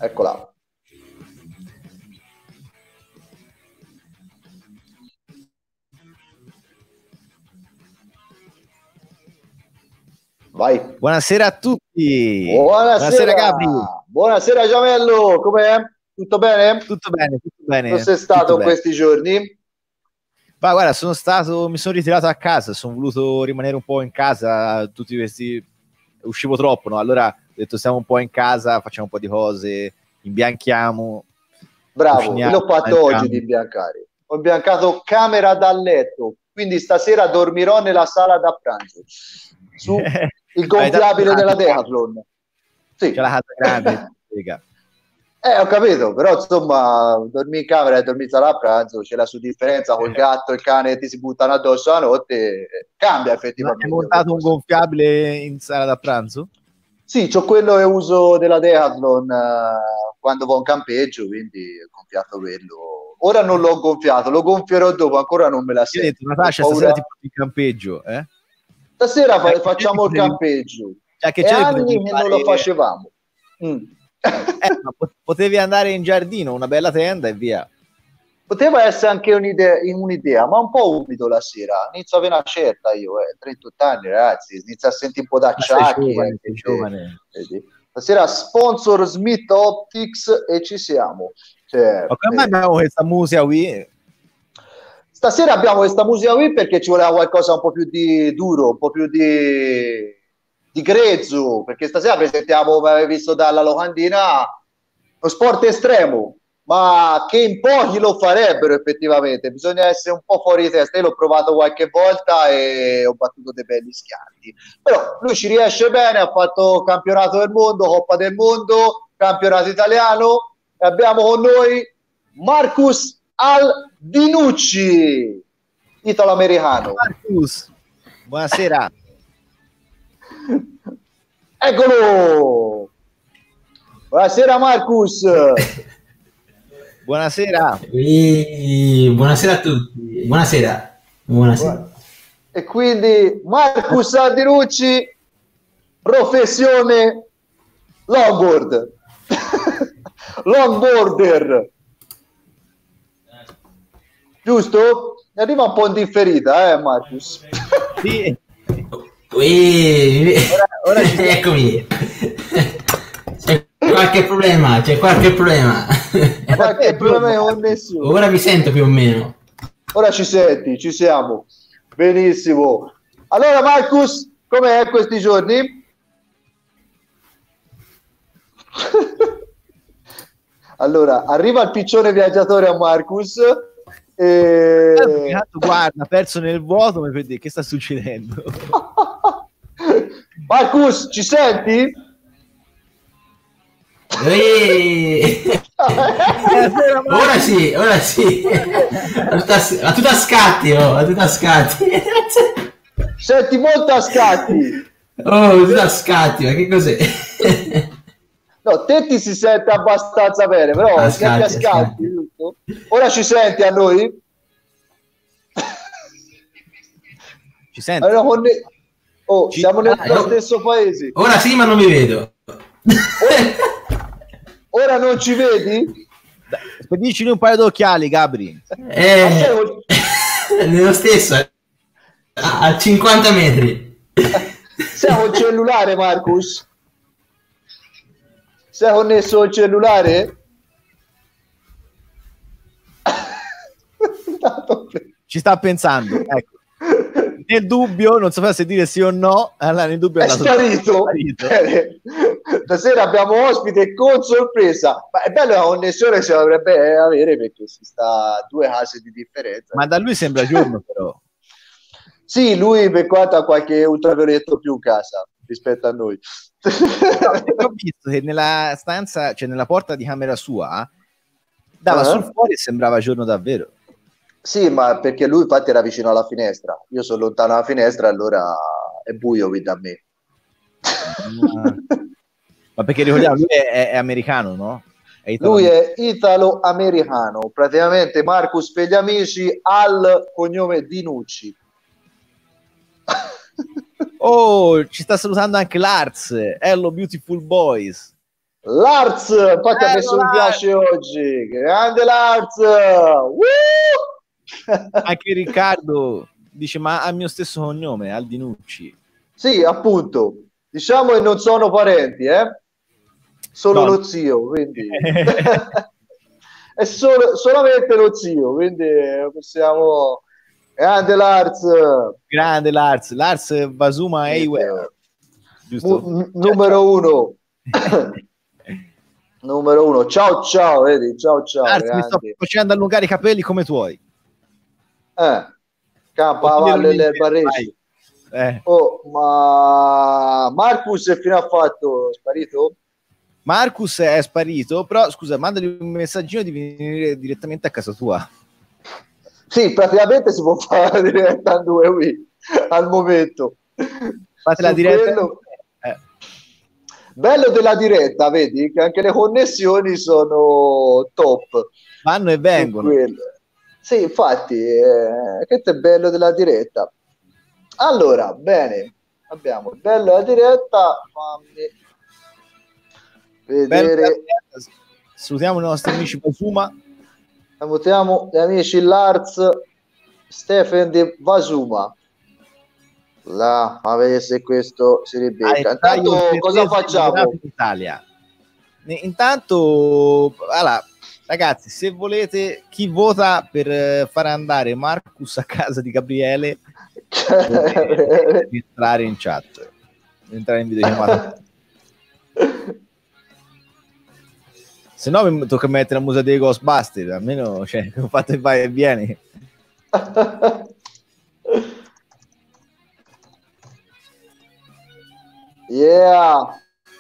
Eccola. Vai. Buonasera a tutti. Buonasera Gabri. Buonasera Giamello, com'è? Tutto bene? Tutto bene, tutto bene. Dove sei stato in questi giorni? Ma guarda, mi sono ritirato a casa, sono voluto rimanere un po' in casa, tutti questi uscivo troppo, no? Allora ho detto stiamo un po' in casa, facciamo un po' di cose, imbianchiamo. Bravo, io l'ho fatto oggi di imbiancare. Ho imbiancato camera da letto, quindi stasera dormirò nella sala da pranzo. Su il gonfiabile della Decathlon. Sì. C'è la casa grande. Ho capito, però insomma, dormi in camera e dormi in sala a pranzo, c'è la sua differenza col gatto e il cane ti si buttano addosso la notte, cambia effettivamente. Hai montato un gonfiabile in sala da pranzo? Sì, c'ho quello che uso della Decathlon quando vado in campeggio, quindi ho gonfiato quello. Ora non l'ho gonfiato, lo gonfierò dopo, ancora non me la sento. Io ho detto, Natascia, stasera ti porti in campeggio, eh? Stasera facciamo il campeggio. Che è anni che non lo facevamo. Ma potevi andare in giardino, una bella tenda e via. Poteva essere anche un'idea, ma un po' umido la sera. Inizio a avere una certa io, 38 anni, ragazzi. Inizio a sentire un po' d'acciacchi. Sei giovane. Stasera sponsor Smith Optics e ci siamo. Ma come mai abbiamo questa musica qui? Stasera abbiamo questa musica qui perché ci voleva qualcosa un po' più di duro, un po' più di grezzo, perché stasera presentiamo, come avete visto dalla locandina, lo sport estremo, ma che in pochi lo farebbero effettivamente. Bisogna essere un po' fuori di testa. Io l'ho provato qualche volta e ho battuto dei belli schianti, però lui ci riesce bene. Ha fatto campionato del mondo, Coppa del Mondo, campionato italiano, e abbiamo con noi Marcus Aldinucci, italo-americano. Marcus, buonasera. Eccolo. Buonasera Marcus. Buonasera. Buonasera a tutti. Buonasera. E quindi Marcus Aldinucci, professione longboard. Longboarder. Giusto? Arriva un po' in differita, Marcus? Sì. Ora eccomi. C'è qualche problema. Qualche problema di connessione. Ora mi sento più o meno. Ora ci senti, ci siamo. Benissimo. Allora Marcus, com'è questi giorni? Allora, arriva il piccione viaggiatore a Marcus. Guarda, perso nel vuoto, mi vedi che sta succedendo? Marcus, ci senti? Ora sì. A tutto a scatti, Senti molto a scatti. Tutto a scatti, ma che cos'è? No, te ti si sente abbastanza bene, però senti a scatti. Ora ci senti a noi? Ci senti? Allora, siamo nello stesso paese. Ora sì, ma non mi vedo. Ora non ci vedi? Spedicci un paio d'occhiali, Gabri. Nello stesso, a 50 metri. Sei con cellulare, Marcus? Sei connesso al cellulare? Ci sta pensando, ecco. Nel dubbio, non sapeva se dire sì o no, allora nel dubbio è sparito. Stasera abbiamo ospite con sorpresa, ma è bello, la connessione si dovrebbe avere perché si sta a 2 case di differenza. Ma da lui sembra giorno però. Sì, lui per quanto ha qualche ultravioletto più in casa rispetto a noi. Ho visto che nella stanza, cioè nella porta di camera sua, dava sul fuori e sembrava giorno davvero. Sì, ma perché lui infatti era vicino alla finestra. Io sono lontano dalla finestra, allora è buio qui da me. Ma perché ricordiamo, lui è americano, no? Lui è italo-americano. Praticamente Marcus per gli amici al cognome Dinucci. Oh, ci sta salutando anche l'Arts. Hello beautiful boys. Lars, infatti ha messo mi piace oggi, grande Lars. Anche Riccardo dice, ma ha il mio stesso cognome, Aldinucci. Sì, appunto, diciamo che non sono parenti, solo lo zio, quindi è solamente lo zio, quindi possiamo... Grande Lars. Grande Lars Basuma Eyware. Numero uno. Numero uno. Ciao ciao, vedi? Ciao ciao. Lars, mi sto facendo allungare i capelli come tuoi. Campavalle le barresci. Oh, ma Marcus che fine ha fatto? È sparito? Marcus è sparito, però scusa, mandagli un messaggino di venire direttamente a casa tua. Sì, praticamente si può fare la diretta in 2 week al momento. Fate la diretta. Bello della diretta, vedi che anche le connessioni sono top. Vanno e vengono. Sì, infatti, questo è bello della diretta. Allora, bene, abbiamo il bello della diretta. Fammi vedere. Salutiamo i nostri amici Basuma. Salutiamo gli amici Lars, Stefan di Basuma. Là, a vedere se questo si ribecca. Intanto cosa facciamo? In Italia. Intanto, allora, ragazzi, se volete, chi vota per far andare Marcus a casa di Gabriele, entrare in chat, entrare in videochiamata. Se no mi tocca mettere la musica dei Ghostbusters, almeno ho fatto il vai e vieni. Yeah,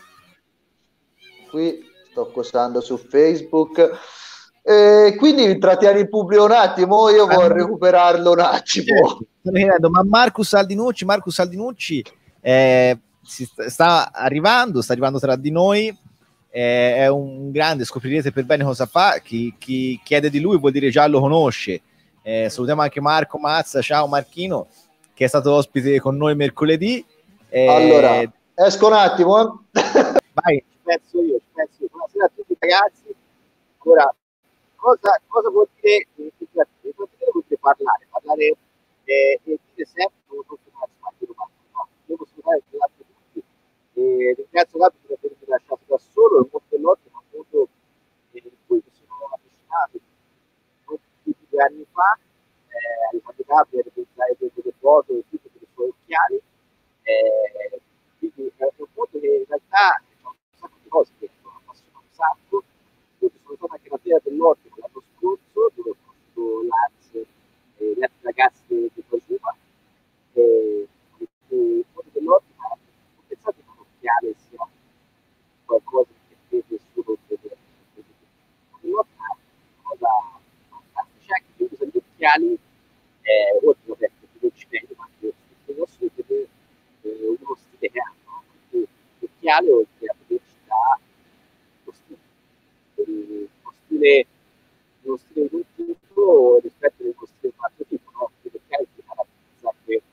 qui sto costando su Facebook, quindi trattiamo il pubblico un attimo, io vorrei recuperarlo un attimo. Ma Marcus Aldinucci sta arrivando tra di noi, è un grande, scoprirete per bene cosa fa. Chi chiede di lui vuol dire già lo conosce. Salutiamo anche Marco Mazza, ciao Marchino, che è stato ospite con noi mercoledì. Allora esco un attimo. Vai, penso io. Buonasera a tutti ragazzi. Ora, cosa vuol dire parlare e dire sempre devo salutare tutti. Ringrazio Gabri per avermi lasciato da solo, è molto dell'ottimo appunto in cui mi sono avvicinato molti 2 anni fa, alle fatto Gabri a realizzare delle foto e tutte delle sue occhiali. Quindi è un punto che in realtà sono un sacco di cose che mi appassionano un sacco. Io sono stato anche alla Fiera dell'Ortico l'anno scorso, dove ho conosciuto Lars e gli altri ragazzi di Basuma. Il mondo dell'Ortico ho pensato che un occhiale sia qualcosa che vede solo l'Ortico è una cosa fantastica. C'è anche chi usa gli occhiali oltre che l'Occidente, ma anche lo Sud, uno stile che hanno, l'occhiale oltre a vederci da uno stile di un tipo rispetto a uno stile di un altro tipo, no? Quindi l'occhiale si caratterizza anche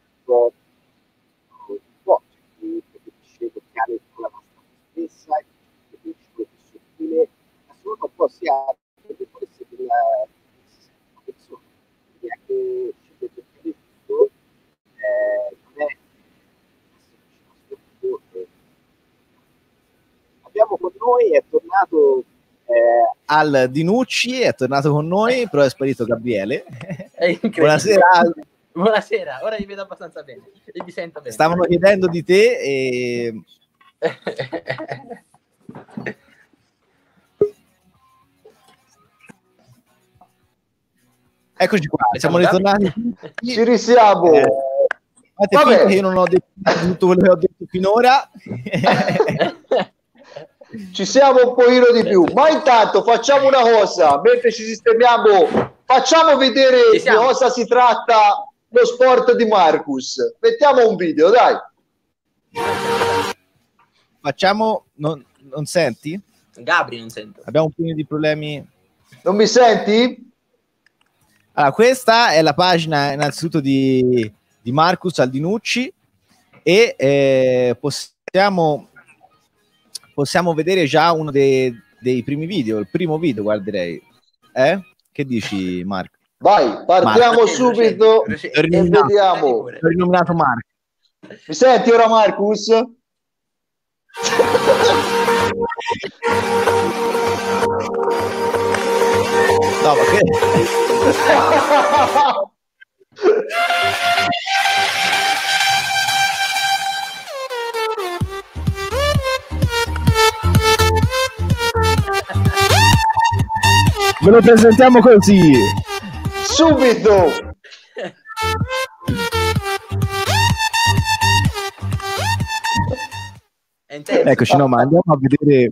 un po', chi preferisce l'occhiale con la massa stessa, chi preferisce quello più sottile, ma sono un po' sia perché può essere una persona, quindi anche scegliere l'occhiale giusto non è. Abbiamo con noi, è tornato Al Dinucci, è tornato con noi, però è sparito Gabriele. È Buonasera Al. Buonasera, ora vi vedo abbastanza bene e vi sento bene. Stavano chiedendo di te e... Eccoci qua, siamo ritornati. Ci risiamo. Fate che io non ho detto tutto quello che ho detto finora. Ci siamo un pochino di più, ma intanto facciamo una cosa, mentre ci sistemiamo, facciamo vedere di cosa si tratta lo sport di Marcus. Mettiamo un video, dai. Facciamo, non senti? Gabri non sento. Abbiamo un po' di problemi. Non mi senti? Allora, questa è la pagina innanzitutto di Marcus Aldinucci e possiamo possiamo vedere già uno dei primi video, il primo video guarderei. Che dici, Marco? Vai, partiamo subito Procedi. e vediamo. Ho rinominato Marco. Mi senti ora, Marcus? No, ma che... Ve lo presentiamo così. Subito. Eccoci, no, ma andiamo a vedere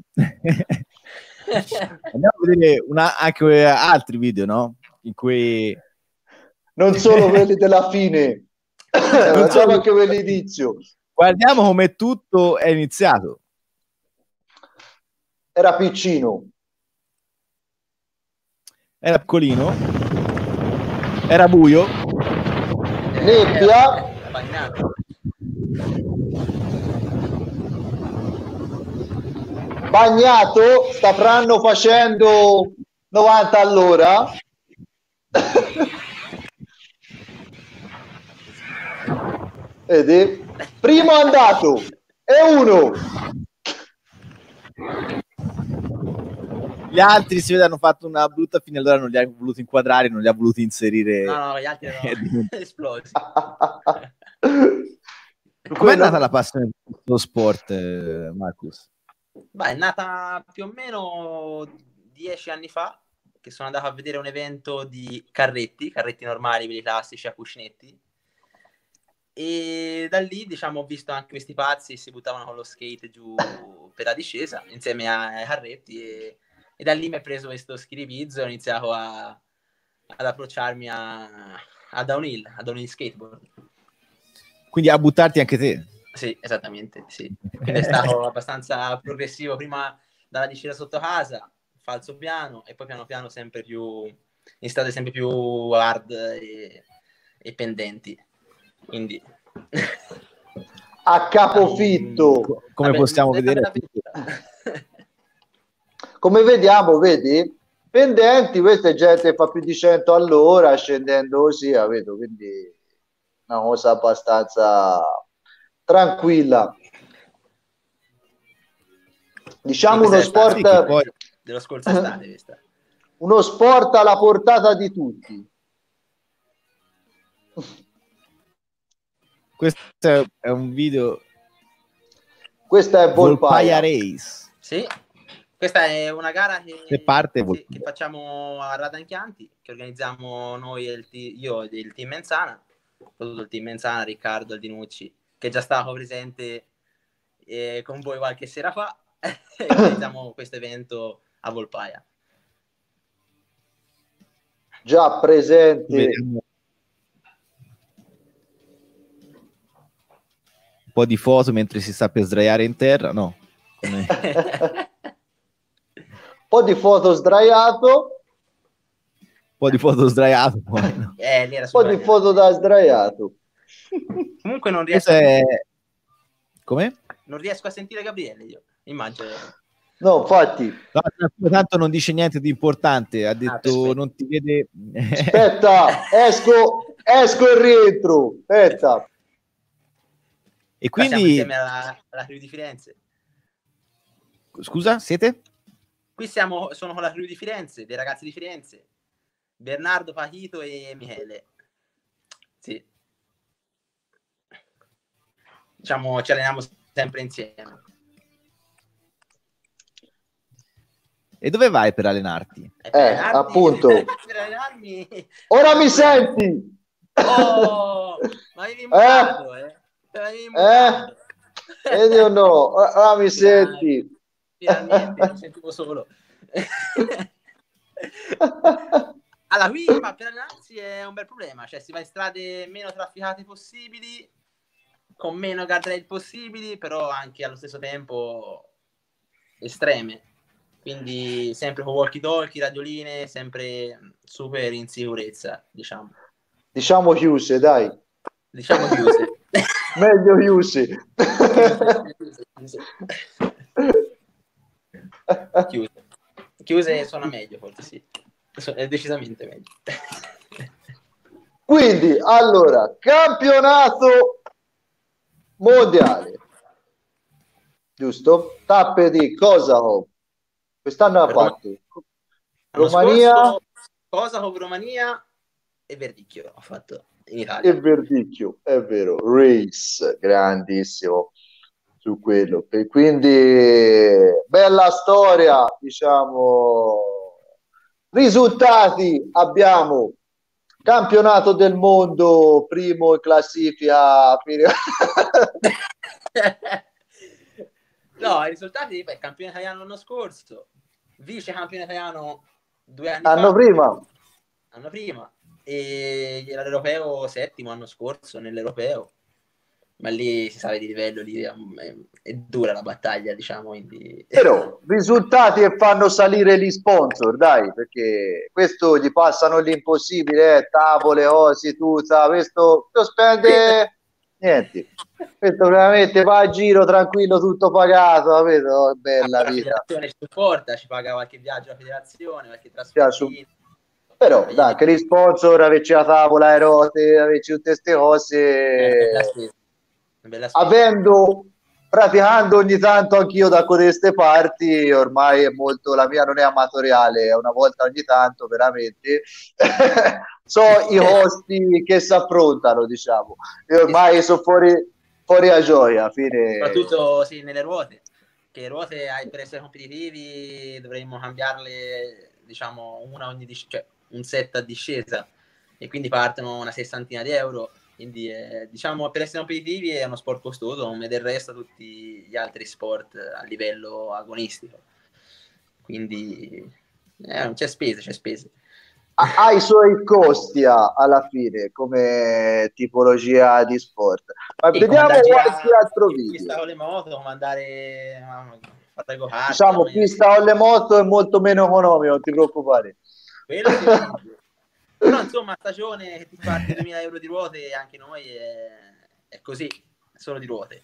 anche altri video, no? In cui Non solo quelli della fine, facciamo anche quelli d'inizio. Guardiamo come tutto è iniziato. Era piccino, Era piccolino, era buio, nebbia, bagnato, stavano facendo 90 all'ora. Vedi? Primo andato e uno. gli altri si vede hanno fatto una brutta fine, allora non li ha voluto inquadrare, non li ha voluti inserire. No, gli altri erano esplosi. Com'è nata la passione per questo sport, Marcus? Beh, è nata più o meno 10 anni fa, che sono andato a vedere un evento di carretti normali, quelli classici a cuscinetti, e da lì, diciamo, ho visto anche questi pazzi che si buttavano con lo skate giù per la discesa insieme ai carretti, e da lì mi è preso questo schiribizzo e ho iniziato ad approcciarmi a downhill skateboard. Quindi a buttarti anche te? Sì, esattamente, sì. Quindi è stato abbastanza progressivo, prima dalla discesa sotto casa, falso piano, e poi piano piano sempre più, in strade sempre più hard e pendenti. Quindi A capofitto. Come possiamo vedere? Come vediamo, vedi? Pendenti, questa è gente che fa più di 100 all'ora, scendendo così, vedo, quindi una cosa abbastanza tranquilla. Diciamo uno sport della scorsa estate, questa. Uno sport alla portata di tutti. Questo è un video. Questa è Volpaia Race. Sì, questa è una gara che facciamo a Radanchianti, che organizziamo noi e io e il team Menzana, soprattutto il team Menzana, Riccardo Aldinucci, che è già stato presente con voi qualche sera fa. E organizziamo questo evento a Volpaia. Già presente. Un po' di foto mentre si sta per sdraiare in terra, no? Un po' di foto sdraiato. Un po' di foto sdraiato. Poi, no? Un po' di foto da sdraiato. Comunque non riesco Come? Non riesco a sentire Gabriele, io immagino. No, infatti. No, tanto non dice niente di importante, ha detto non ti vede. Aspetta, esco e rientro. Aspetta. E quindi siamo insieme alla crew di Firenze. Scusa, siete? Qui sono con la crew di Firenze, dei ragazzi di Firenze. Bernardo, Pachito e Michele. Sì. Diciamo, ci alleniamo sempre insieme. E dove vai per allenarti? Appunto. Per allenarmi. Ora mi senti? Oh, ma avevi mutato, Vedi o no? Ora mi senti? Finalmente, mi sentivo solo. Allora, qui per allenarsi è un bel problema, cioè si va in strade meno trafficate possibili, con meno guardrail possibili, però anche allo stesso tempo estreme. Quindi sempre con walkie-talkie, radioline, sempre super in sicurezza, diciamo. Diciamo chiuse, dai. Diciamo chiuse. Meglio chiuse. Chiuse suona meglio, forse sì. È decisamente meglio. Quindi, allora, campionato mondiale, giusto? Tappe di Kosovo. Quest'anno ha fatto L'anno Romania scorso, Kosovo, Romania e Verdicchio ho fatto in Italia. e Verdicchio, è vero, race, grandissimo su quello. E quindi, bella storia, diciamo. Risultati abbiamo campionato del mondo, primo in classifica. No, i risultati, beh, campione italiano l'anno scorso, vice campione italiano 2 anni Anno fa, prima, e l'europeo settimo l'anno scorso nell'europeo, ma lì si sale di livello, lì è dura la battaglia, diciamo, quindi... però risultati che fanno salire gli sponsor, dai, perché questo gli passano l'impossibile, tavole, osi, tuta, questo spende niente, questo veramente va a giro tranquillo, tutto pagato, capito? Bella La vita. federazione ci supporta, ci paga qualche viaggio alla federazione, qualche Piace un- trasferta. Però dai, che gli sponsor, averci la tavola, le rote, averci tutte queste cose, Bella spesa. praticando ogni tanto anch'io da queste parti, ormai è molto, la mia non è amatoriale, è una volta ogni tanto veramente, so i costi che si affrontano, diciamo, io ormai sono fuori a gioia, fine... Soprattutto sì, nelle ruote, che le ruote per essere competitivi dovremmo cambiarle, diciamo, una ogni cioè un set a discesa, e quindi partono una sessantina di euro. Quindi diciamo, per essere competitivi è uno sport costoso come del resto tutti gli altri sport a livello agonistico, quindi c'è spese. Ha i suoi costi alla fine come tipologia di sport, ma Sì, vediamo qualche altro video. Pista con le moto, come andare a fare go-kart, Diciamo pista o le moto è molto meno economico, non ti preoccupare. quello sì. Però insomma, stagione che ti parte 2000 euro di ruote, anche noi è così, solo di ruote.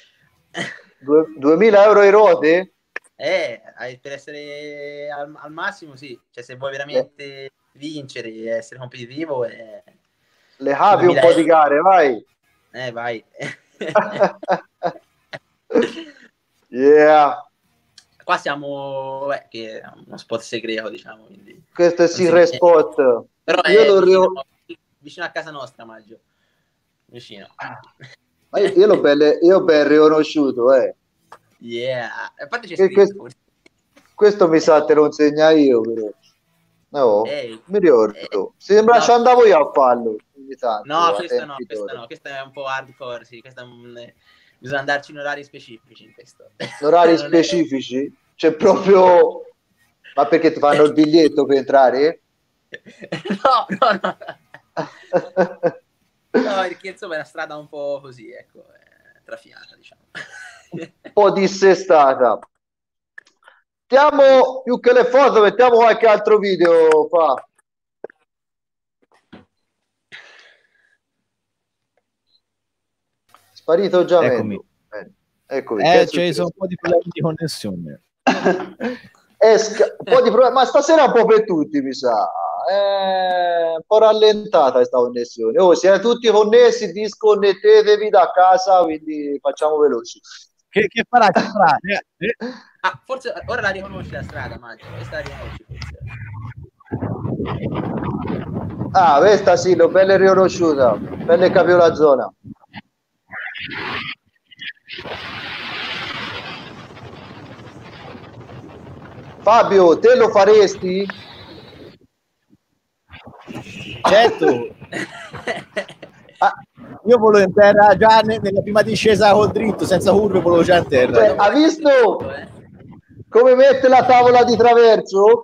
2000 euro di ruote? Per essere al massimo, sì. Cioè, se vuoi veramente vincere e essere competitivo, le capi un po' di gare, vai. Vai. Yeah. Qua siamo, che è uno spot segreto, diciamo. Quindi questo è secret spot. Però io è vicino a casa nostra, Maggio. Vicino. Ma io ben riconosciuto, Yeah. A parte c'è questo mi sa te lo insegna io, però. No, mi ricordo. Sembra ci andavo io a farlo. No, questo no, questo è un po' hardcore, sì. Bisogna andarci in orari specifici in questo. In orari specifici? C'è proprio... Ma perché ti fanno il biglietto per entrare? No. No, perché insomma è una strada un po' così, ecco, trafiata, diciamo. Un po' dissestata. Mettiamo più che le foto, mettiamo qualche altro video fa. Sparito già. Eccomi. Eccomi. Ci sono un po' di problemi di connessione. Un po' di problemi, ma stasera un po' per tutti, mi sa. È un po' rallentata questa connessione. Siete tutti connessi, disconnettetevi da casa, quindi facciamo veloci. Che farà? Forse ora la riconosci la strada, Maggio. Questa la riconosci forse. Questa sì, l'ho bella riconosciuta. Bella capito la zona. Fabio, te lo faresti? Certo. Io volevo in terra già nella prima discesa col dritto, senza curve, volevo già in terra. Ha visto come mette la tavola di traverso?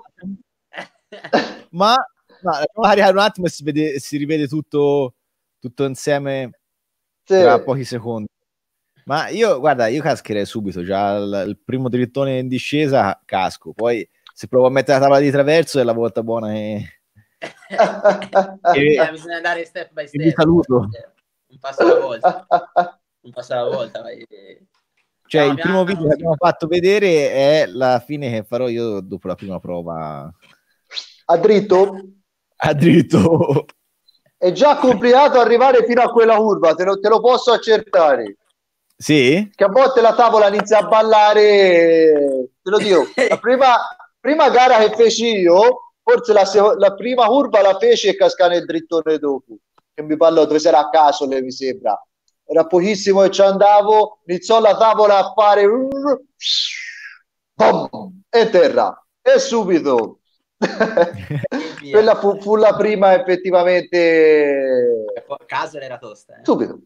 Ma magari un attimo e si rivede tutto insieme tra pochi secondi. Ma io cascherei subito, già il primo drittone in discesa casco, poi se provo a mettere la tavola di traverso è la volta buona che bisogna andare step by step. Vi saluto. Un passo alla volta. Vai. Cioè, Piano il primo piano, video che abbiamo fatto vedere è la fine che farò io dopo la prima prova A dritto? a dritto. È già complicato arrivare fino a quella curva, te lo posso accertare. Sì? Che a volte la tavola inizia a ballare, te lo dico, la prima gara che feci io, forse la prima curva la feci e cascai nel drittone dopo, che mi parlò dove sarà a caso, mi sembra. Era pochissimo che ci andavo, iniziò la tavola a fare boom, e terra, e subito. Quella fu la prima effettivamente Caso era tosta. subito.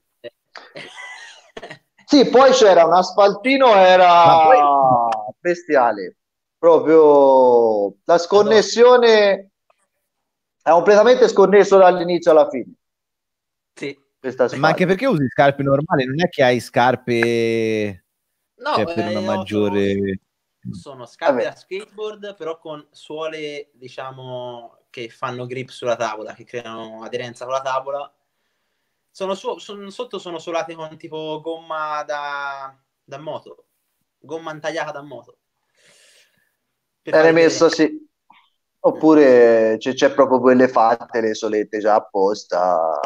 Sì, poi c'era un asfaltino, era bestiale. Proprio la sconnessione è completamente sconnesso dall'inizio alla fine. Sì. Ma anche perché usi scarpe normali? Non è che hai scarpe no, per una maggiore... Sono scarpe da skateboard, però con suole, diciamo, che fanno grip sulla tavola, che creano aderenza con la tavola. Sotto sono solate con tipo gomma da moto, gomma intagliata da moto. È messo sì. Oppure c'è proprio quelle fatte, le solette già apposta.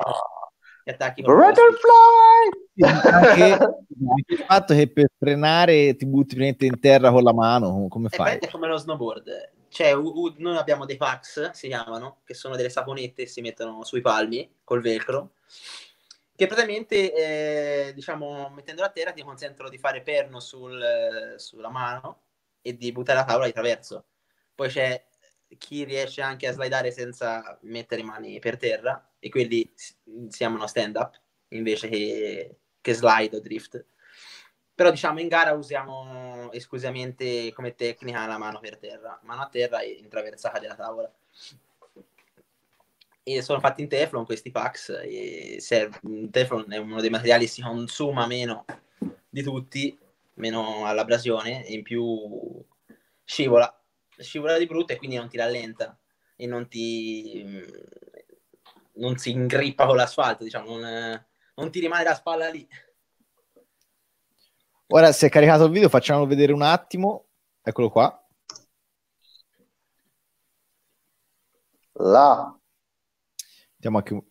Butterfly! Anche il fatto che per frenare ti butti in terra con la mano, come fai? È come lo snowboard. Cioè, noi abbiamo dei packs, si chiamano, che sono delle saponette che si mettono sui palmi col velcro, che praticamente, diciamo, mettendolo a terra ti consentono di fare perno sulla mano e di buttare la tavola di traverso. Poi c'è chi riesce anche a slidare senza mettere le mani per terra, e quelli si chiamano stand-up invece che slide o drift. Però diciamo in gara usiamo esclusivamente come tecnica la mano per terra, mano a terra e intraversata della tavola. E sono fatti in Teflon questi packs, e il Teflon è uno dei materiali che si consuma meno di tutti, meno all'abrasione, e in più scivola di brutto, e quindi non ti rallenta e non si ingrippa con l'asfalto, diciamo, non ti rimane la spalla lì. Ora, se è caricato il video, facciamolo vedere un attimo. Eccolo qua. Là. Andiamo anche...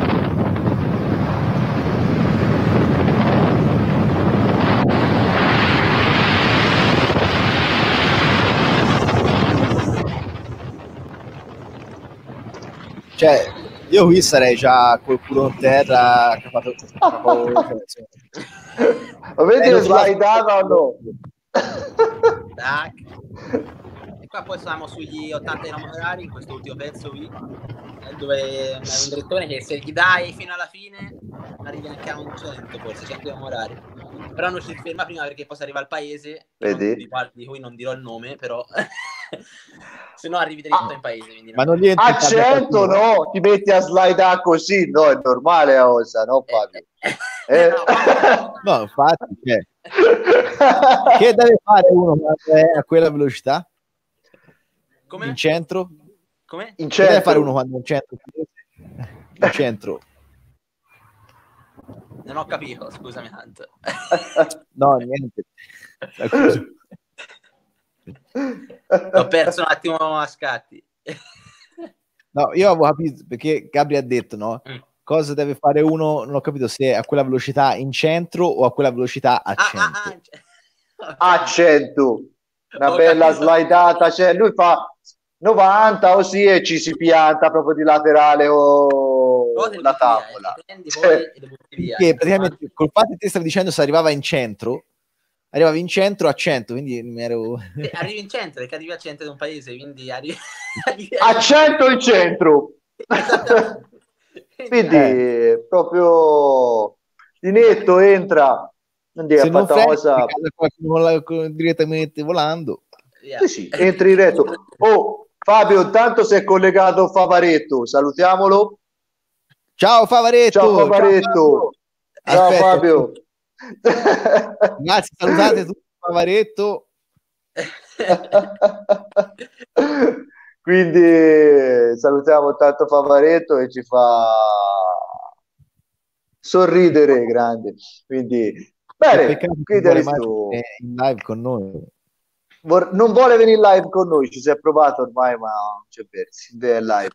Cioè, io qui sarei già col culo in terra. Lo vedi slidata o no? Tac. E qua poi siamo sugli 80 km/h in questo ultimo pezzo qui, dove è un direttore che se gli dai fino alla fine arrivi anche a un 100, forse 100 km/h. Però non ci ferma prima, perché poi si arriva al paese, di cui non dirò il nome, però se no arrivi dritto in paese. Quindi ma non a 100 no, ti metti a slidare così, no, è normale la cosa, no Fabio? No, infatti, che deve fare uno quando è a quella velocità? Come? In centro? Come? In centro. Che deve fare uno quando è in centro? In centro. Non ho capito, scusami tanto. No, niente. Ho perso un attimo a scatti. No, io avevo capito, perché Gabri ha detto, no? Cosa deve fare uno, non ho capito se è a quella velocità in centro o a quella velocità a 100. A 100. Una bella slidata, cioè lui fa 90 così e ci si pianta proprio di laterale la tavola. Perché praticamente col fatto che te stavi dicendo se arrivava in centro, arrivavi in centro a 100, quindi mi ero... Arrivi in centro, perché arrivi al centro di un paese, quindi arrivi a 100 in centro. Quindi proprio di netto entra, se non fai cosa... direttamente volando. Sì, entri diretto. Oh, Fabio, intanto si è collegato Favaretto, salutiamolo. Ciao Favaretto. Ciao Favaretto. Ciao Fabio. Grazie, salutate tutti Favaretto. Quindi salutiamo tanto Favaretto e ci fa sorridere grande. Quindi Bene, peccato che quindi non hai vuole mai visto, venire in live con noi. non vuole venire in live con noi, ci si è provato ormai, ma non c'è versi, è live.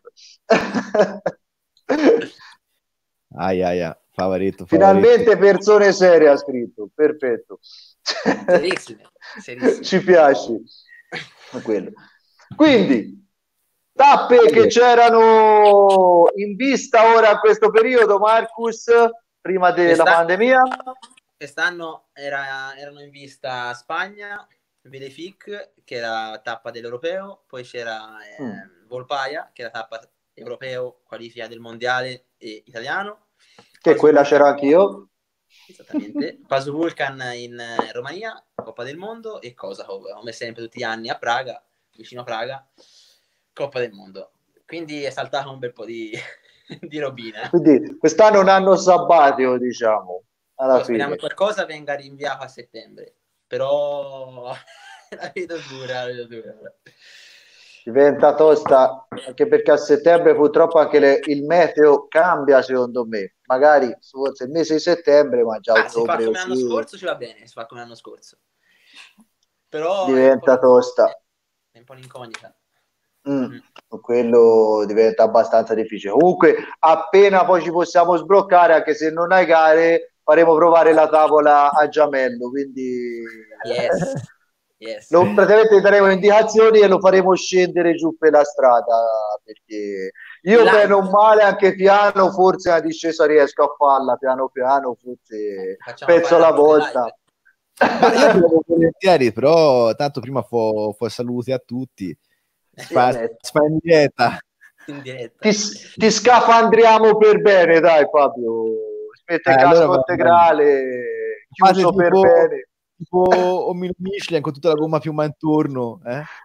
Favoretto, favoretto. Finalmente persone serie ha scritto, perfetto. Serissime, serissime. Ci piace. Quello. Quindi, tappe che c'erano in vista ora a questo periodo, Marcus, prima della pandemia. Quest'anno erano in vista Spagna, Velefic, che era la tappa dell'Europeo, poi c'era Volpaia, che era la tappa europeo, qualifica del mondiale e italiano. Che quella c'era anch'io. Esattamente. Paso Vulcan in Romania, Coppa del Mondo, e Košakov, come sempre tutti gli anni a Praga, vicino a Praga, Coppa del Mondo. Quindi è saltato un bel po' di robina. Quindi quest'anno un anno sabbatico, diciamo, alla Speriamo fine. che qualcosa venga rinviato a settembre, però la vedo dura. Diventa tosta, anche perché a settembre purtroppo anche il meteo cambia, secondo me. Magari forse il mese di settembre, ma già Se fa ottobre come l'anno così scorso ci va bene, si fa come l'anno scorso. Però diventa tosta. È un po' un'incognita. Quello diventa abbastanza difficile. Comunque, appena poi ci possiamo sbloccare, anche se non hai gare, faremo provare la tavola a Giamello. Quindi, yes. praticamente daremo indicazioni e lo faremo scendere giù per la strada. Perché io, bene o male, anche piano, forse la discesa riesco a farla piano piano, forse pezzo alla volta. Ma io provo volentieri, però tanto prima fa saluti a tutti. Fa in diretta. Ti scafandriamo per bene, dai Fabio. Spette casco allora, integrale, chiuso per bene. Tipo Omino Michelin con tutta la gomma piuma intorno.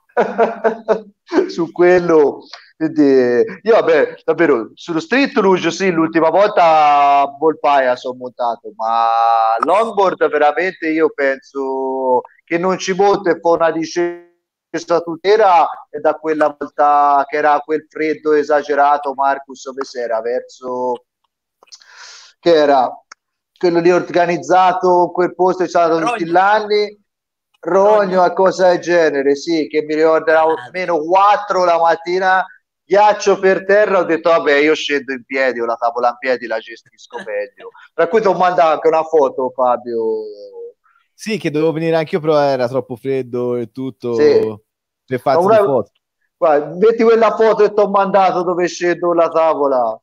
Su quello, quindi, io vabbè, davvero, sullo Street Luge sì, l'ultima volta a Volpaia sono montato, ma longboard veramente io penso che non ci monte e fa una discesa tutela, e da quella volta che era quel freddo esagerato, Marcus, dove si era verso, che era quello lì organizzato, quel posto è stato tutti gli anni, Rogno a cosa del genere, sì, che mi ricorderà meno 4 la mattina, ghiaccio per terra, ho detto vabbè io scendo in piedi, ho la tavola in piedi, la gestisco meglio. Tra cui ti ho mandato anche una foto, Fabio. Sì, che dovevo venire anche io, però era troppo freddo e tutto. Sì. Per farti le foto. Guarda, metti quella foto che ti ho mandato dove scendo la tavola.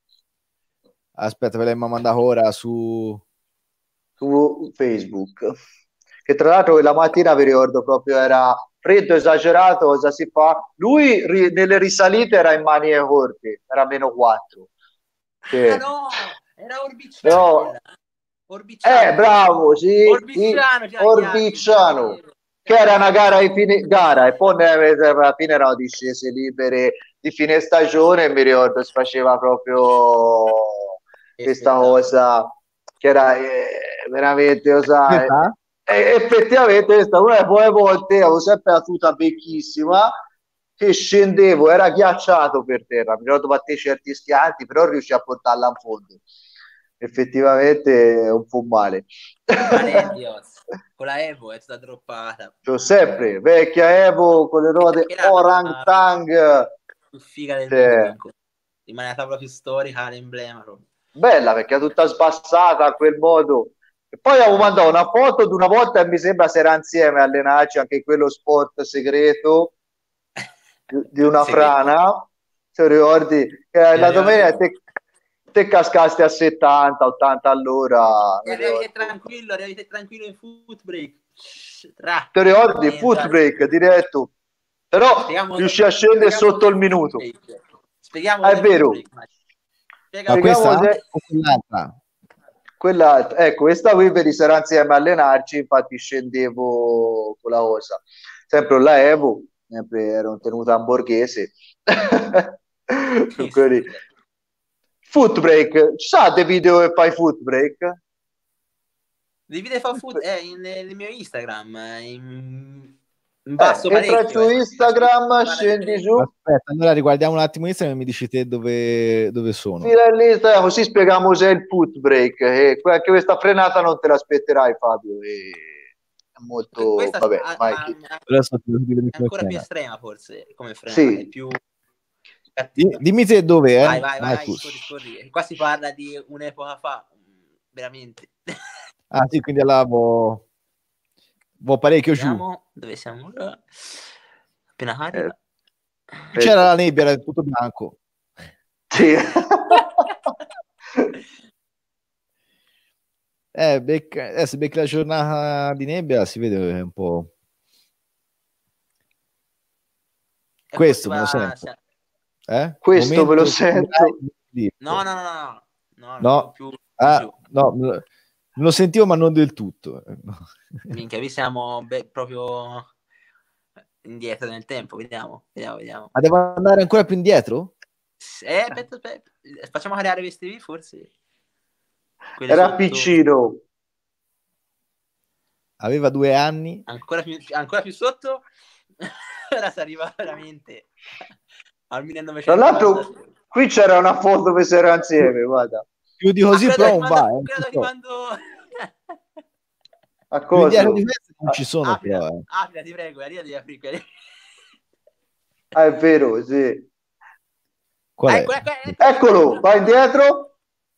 Aspetta, ve l'hai mandato ora su Facebook. Che tra l'altro quella mattina vi ricordo proprio era freddo esagerato, cosa si fa? Lui nelle risalite era in maniche corte, era meno 4. Che... no, era Orbiciano. No. Orbiciano. Bravo, sì. Orbiciano. Che era una gara di fine gara e poi alla fine erano discese libere di fine stagione e mi ricordo si faceva proprio questa cosa che era veramente effettivamente questa una delle poche volte avevo sempre la tuta becchissima che scendevo, era ghiacciato per terra, mi ricordo battere certi schianti, però riuscì a portarla in fondo. Effettivamente un po' male. Con la Evo è stata droppata. C'ho sempre vecchia Evo con le ruote Orangtang, più figa del mondo, rimane la tavola più storica, l'emblema proprio. Bella perché è tutta sbassata a quel modo. E poi avevo mandato una foto di una volta e mi sembra si era insieme a allenarci anche in quello sport segreto di una frana, se ricordi, la domenica te cascaste a 70-80 all'ora. Arrivi tranquillo in foot break. Ti ricordi? Foot break diretto. Però riuscì a scendere sotto il minuto. Spieghiamo è vero. Ma questa o quell'altra? Ecco, questa qui per sarà insieme a allenarci, infatti scendevo con la cosa. Sempre la Evo, sempre ero tenuto hamburghese. Foot break, ci sono dei video che fai foot break? Dei video fa foot nel mio Instagram, in basso entra parecchio. su Instagram, Guarda scendi che- su, Aspetta, allora riguardiamo un attimo Instagram e mi dici te dove sono. fila lì, così spieghiamo cos'è il foot break. E anche questa frenata non te l'aspetterai, Fabio. È molto, Questa vabbè, Mikey. Adesso ti devo dire è di come ancora più frena. estrema forse come frenata, Sì. è più cattiva. Dimmi te dove, Vai, Marcus. scorri. Qua si parla di un'epoca fa, veramente. Ah sì, quindi allora vo parecchio giù. Vediamo dove siamo ora. Appena carica. C'era la nebbia, era tutto bianco. Sì. Se becchi la giornata di nebbia si vede un po'. E Questo poi me lo si va- sento. Questo me lo Momento sento. No, più giù. No, me lo sentivo ma non del tutto. Minchia, qui siamo proprio indietro nel tempo, vediamo. Ma devo andare ancora più indietro? Aspetta. Facciamo creare queste qui, forse. Quelle Era sotto- piccino. Aveva 2 anni. ancora più sotto. Ora si arriva veramente al 1900. Tra l'altro, qui c'era una foto dove si era insieme, guarda. Più di così però non va. Credo che quando... A Più cosa? indietro di questo non ci sono Aprila, però. aprila, ti prego, devi aprire. Ah, è vero, sì. Qual è? Ecco. Eccolo, vai indietro.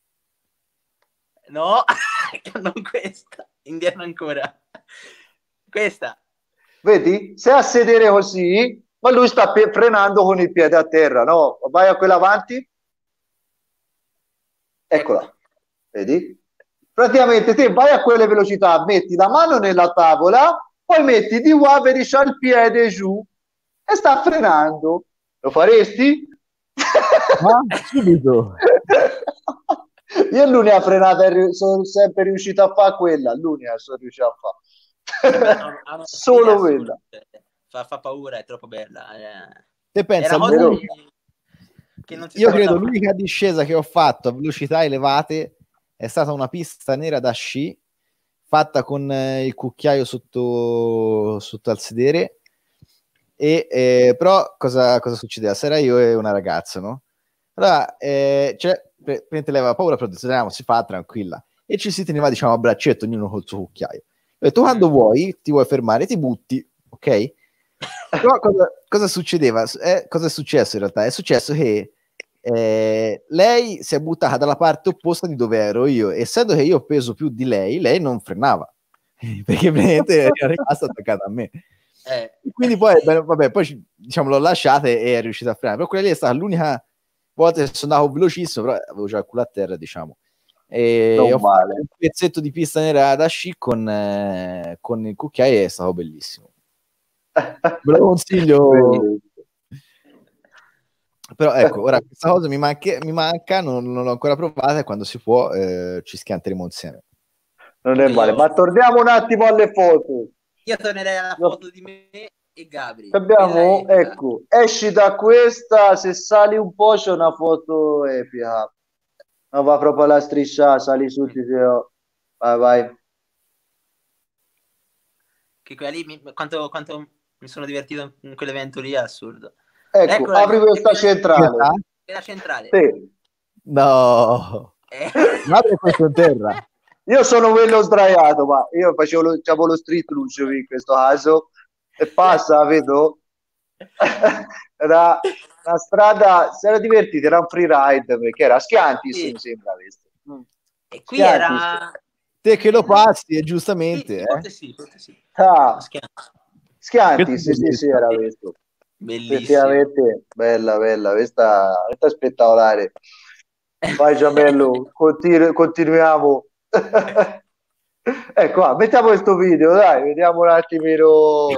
No, non questa. Indietro ancora. Questa. Vedi? Se a sedere così, ma lui sta frenando con il piede a terra, no? Vai a quella avanti. Eccola. Vedi? Praticamente te vai a quelle velocità, metti la mano nella tavola, poi metti di qua, vedi c'ha il piede giù e sta frenando. Lo faresti? Subito. Io l'unica frenata sono sempre riuscito a fare quella, l'unica sono riuscito a fare. Solo quella. Fa paura, è troppo bella. Te pensa, che non si io sa credo cosa l'unica discesa che ho fatto a velocità elevate è stata una pista nera da sci fatta con il cucchiaio sotto al sedere però cosa succedeva? S'era io e una ragazza, no? Allora praticamente lei aveva paura, però dicevamo si fa tranquilla e ci si teneva diciamo a braccetto ognuno col suo cucchiaio. Ho detto quando vuoi ti vuoi fermare ti butti, ok? Però cosa succedeva? Cosa è successo in realtà? È successo che lei si è buttata dalla parte opposta di dove ero io, essendo che io ho peso più di lei non frenava perché veramente era rimasta attaccata a me. Quindi poi poi diciamo l'ho lasciata e è riuscita a frenare, però quella lì è stata l'unica volta che sono andato velocissimo, però avevo già il culo a terra, diciamo, e ho fatto un pezzetto di pista nera da sci con il cucchiaio e è stato bellissimo. Ve lo consiglio. Però ecco, ora questa cosa mi manca, non l'ho ancora provata e quando si può ci schianteremo insieme. Non è male, ma torniamo un attimo alle foto. Io tornerei alla foto di me e Gabri. Abbiamo, ecco, esci da questa, se sali un po' c'è una foto epica. Non va proprio alla striscia, sali su, vai. Che quella lì, quanto mi sono divertito in quell'evento lì, è assurdo. Ecco, apri questa centrale. È la centrale. Sì. No. Apri questo in terra. Io sono quello sdraiato, ma io facevo lo street luce in questo caso e passa, vedo. Era una strada, si era divertito, era un freeride perché era Schiantis, mi sembra questo. E qui era te che lo passi e giustamente sì. Schiantis, sì, era questo. Bellissimo. Bella, questa è spettacolare. Vai Giamello, continuiamo. Ecco, mettiamo questo video, dai, vediamo un attimino.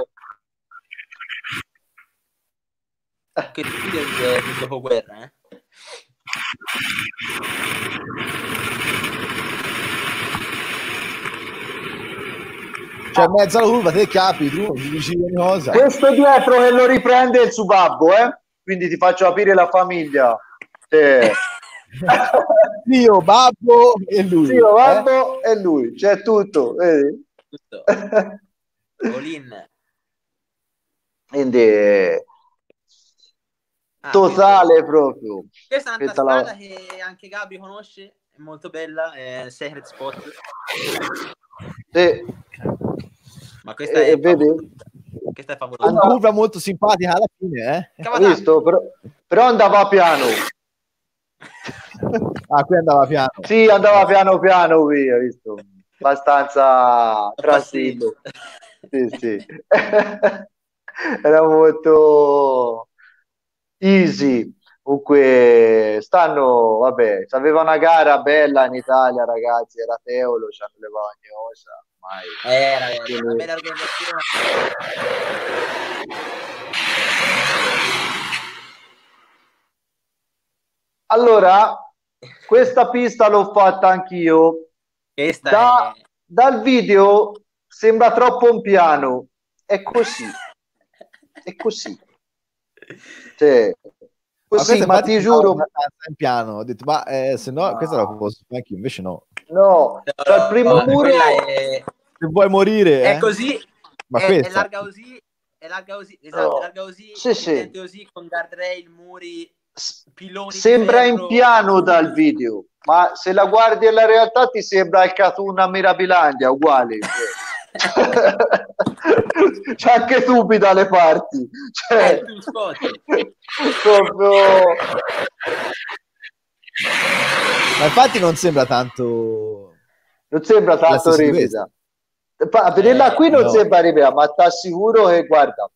Che video di dopoguerra, Cioè mezzo alla curva te capi tu dici una cosa. Questo dietro che lo riprende il suo babbo, quindi ti faccio aprire la famiglia. Zio, babbo e lui. Zio, babbo e lui, c'è tutto, vedi? Tutto. Olin. Quindi Ah, totale proprio. questa è un'altra Questa la- strada che anche Gabi conosce, è molto bella, è Secret Spot, Sì, ma questa è vedi? favolosa. Questa è favolosa. Una curva molto simpatica alla fine, eh? Hai Cavata, visto? Però andava piano. Ah, qui andava piano. Sì, andava piano piano qui, hai visto? Abbastanza passeggio. tranquillo. Sì, sì. Era molto easy. Comunque stanno, vabbè, aveva una gara bella in Italia, ragazzi, era Teolo, ci hanno levato ogni cosa, Ragazzi, una ormai. bella organizzazione. Allora, questa pista l'ho fatta anch'io. Questa è... Dal video sembra troppo un piano. È così, è così. Cioè, Ma così, questa ma infatti ti sembrava giuro, abbastanza in piano. Ho detto, ma se no, questa la ah, posso fare anch'io, invece no. no, c'è il primo Quella muro. Se vuoi morire, è così, ma è questa, larga così, esatto, è No, larga così, sì, sì. evidente così, con guardrail, muri, piloni di Sembra in ferro. piano dal video, ma se la guardi alla realtà ti sembra il cartoon a Mirabilandia, uguale. Cioè. C'è anche tubi dalle parti. Cioè, Tu scotti. proprio... ma infatti non sembra tanto Non sembra la tanto stessa di questa. ripida. A vederla qui non No. sembra ripida, ma ti assicuro che, guarda,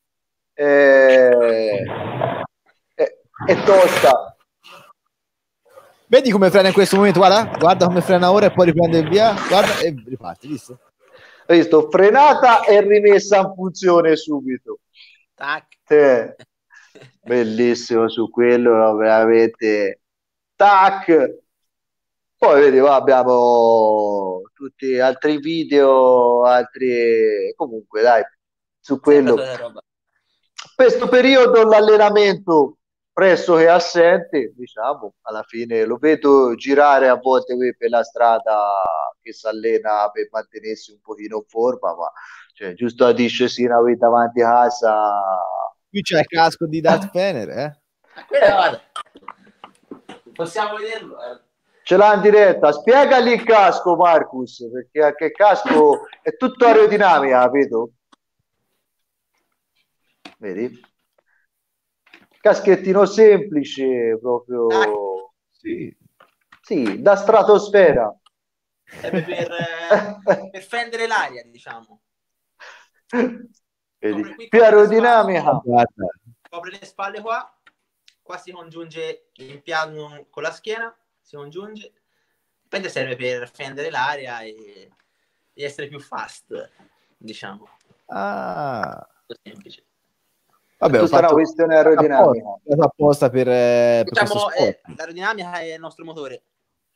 è tosta. Vedi come frena in questo momento? Guarda come frena ora e poi riprende il via. Guarda e riparte, visto? Hai visto? Frenata e rimessa in funzione subito. Tac. Bellissimo su quello, veramente. Tac. Poi vedi, qua abbiamo tutti altri video, altri comunque dai, su Sempre quello. solita roba. Questo periodo l'allenamento pressoché assente, diciamo, alla fine lo vedo girare a volte qui per la strada che si allena per mantenersi un pochino in forma, ma cioè, giusto a discesina qui davanti a casa. Qui c'è il casco di Darth Vader, Guarda. Possiamo vederlo? Ce l'ha in diretta, spiegali il casco, Marcus, perché anche il casco è tutto aerodinamica, capito? Vedi? Caschettino semplice, proprio Sì. sì, da stratosfera. Per fendere l'aria, diciamo. Vedi? Qui Più copre le aerodinamica. Guarda. Copre le spalle qua si congiunge il piano con la schiena, si congiunge, poi serve per fendere l'aria e essere più fast, diciamo. Ah. Semplice. È Vabbè, ho tutta una fatto questione aerodinamica. apposta per questo Diciamo, sport. l'aerodinamica è il nostro motore.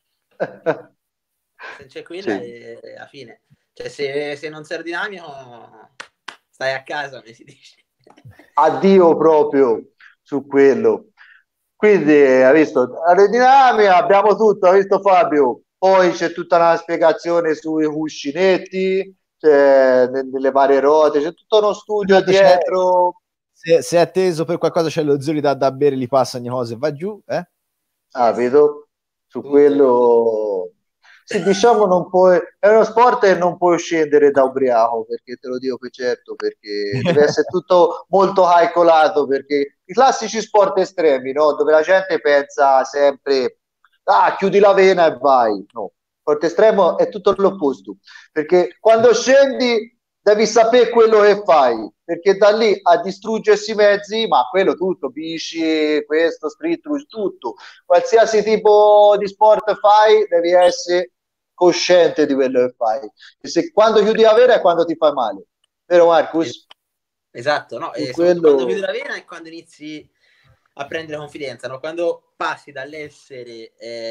Se c'è quella Sì. è la fine. Cioè, se non sei aerodinamico, stai a casa, come si dice. Addio proprio su quello. Quindi, hai visto, aerodinamica, abbiamo tutto, ha visto Fabio? Poi c'è tutta una spiegazione sui cuscinetti, nelle varie ruote, c'è tutto uno studio dietro. Se è atteso per qualcosa c'è lo zio da bere, gli passa ogni cosa e va giù, Ah, vedo? Su Tutto. quello... Sì, diciamo non puoi... È uno sport e non puoi scendere da ubriaco, perché te lo dico per certo, perché deve essere tutto molto calcolato, perché i classici sport estremi, no? Dove la gente pensa sempre, ah, chiudi la vena e vai. No, sport estremo è tutto l'opposto, perché quando scendi devi sapere quello che fai, perché da lì a distruggersi i mezzi, ma quello tutto, bici, questo, street rush, tutto, qualsiasi tipo di sport fai, devi essere cosciente di quello che fai. E se quando chiudi la vera è quando ti fai male, vero Marcus? Esatto, no? Quello... Quando chiudi la vena è quando inizi a prendere confidenza, no? Quando passi dall'essere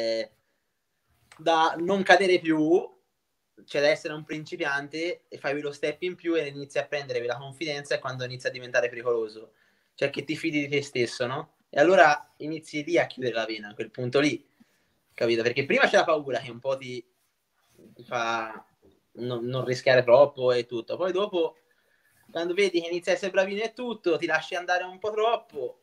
da non cadere più, cioè da essere un principiante e fai lo step in più e inizi a prendere la confidenza, è quando inizia a diventare pericoloso, cioè che ti fidi di te stesso, no? E allora inizi lì a chiudere la vena, a quel punto lì, capito? Perché prima c'è la paura che un po' ti fa non rischiare troppo e tutto, poi dopo quando vedi che inizia a essere bravino e tutto, ti lasci andare un po' troppo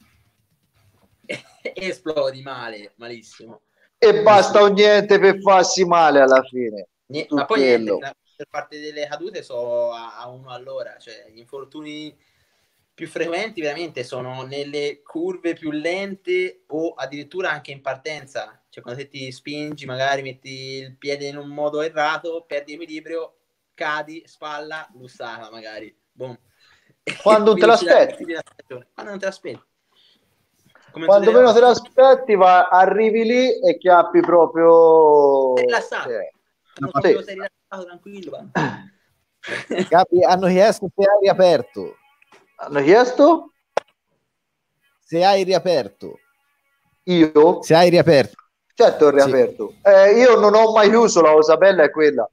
e esplodi male, malissimo. E basta un niente per farsi male alla fine. Ma poi quello. niente, per parte delle cadute so a uno all'ora, cioè gli infortuni più frequenti veramente sono nelle curve più lente o addirittura anche in partenza, cioè quando ti spingi, magari metti il piede in un modo errato, perdi equilibrio, cadi, spalla, lussata magari, boom. Quando te l'aspetti. Quando non te l'aspetti. Quando meno te l'aspetti, arrivi lì e chiappi proprio... rilassato. Sei rilassato, tranquillo. Capi, hanno chiesto se hai riaperto. Hanno chiesto? Se hai riaperto. Io? Se hai riaperto. Certo, ho riaperto. Sì. Io non ho mai chiuso, la cosa bella è quella.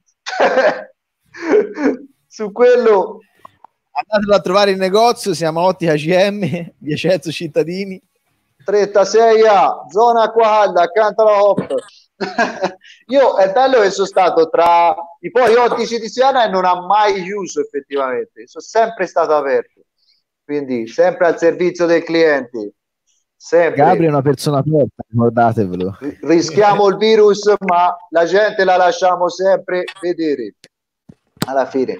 Su quello... Andatelo a trovare in negozio, siamo a Ottica CM, Vicenzo Cittadini. 36A, zona acqua calda, accanto alla Hop. Io è bello che sono stato tra i poi ottici di Siena e non ha mai chiuso effettivamente, sono sempre stato aperto, quindi sempre al servizio dei clienti. Sempre. Gabri è una persona aperta, ricordatevelo. Rischiamo il virus, ma la gente la lasciamo sempre vedere alla fine.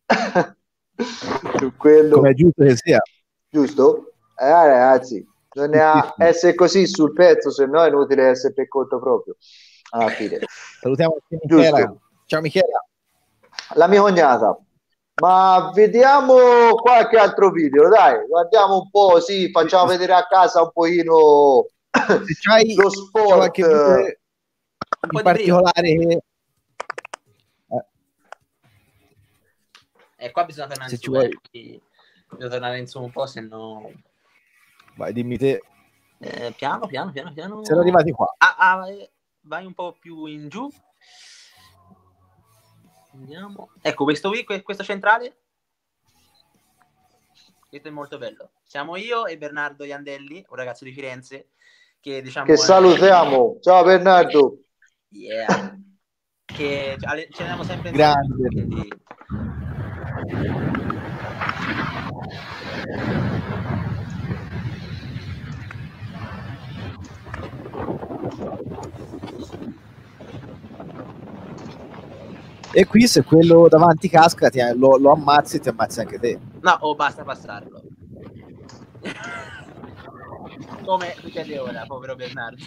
Su quello. Come è giusto che sia. Giusto? Ragazzi, bisogna essere così sul pezzo, se no è inutile essere per conto proprio alla fine. Salutiamo Michela. Ciao Michela. La mia cognata. Ma vediamo qualche altro video, dai, guardiamo un po', sì, facciamo vedere a casa un pochino lo sport. In particolare qua bisogna tornare in su, bisogna tornare in su un po', se no... Vai, dimmi te. Piano. Siamo arrivati qua. Vai un po' più in giù. Andiamo. Ecco, questo centrale. Questo è molto bello. Siamo io e Bernardo Iandelli, un ragazzo di Firenze, che diciamo... Che salutiamo. Ciao Bernardo. Yeah. Che ci andiamo sempre in grande. Quindi... E qui se quello davanti casca lo ammazzi e ti ammazzi anche te. No, basta passarlo. Come succede ora, povero Bernardo.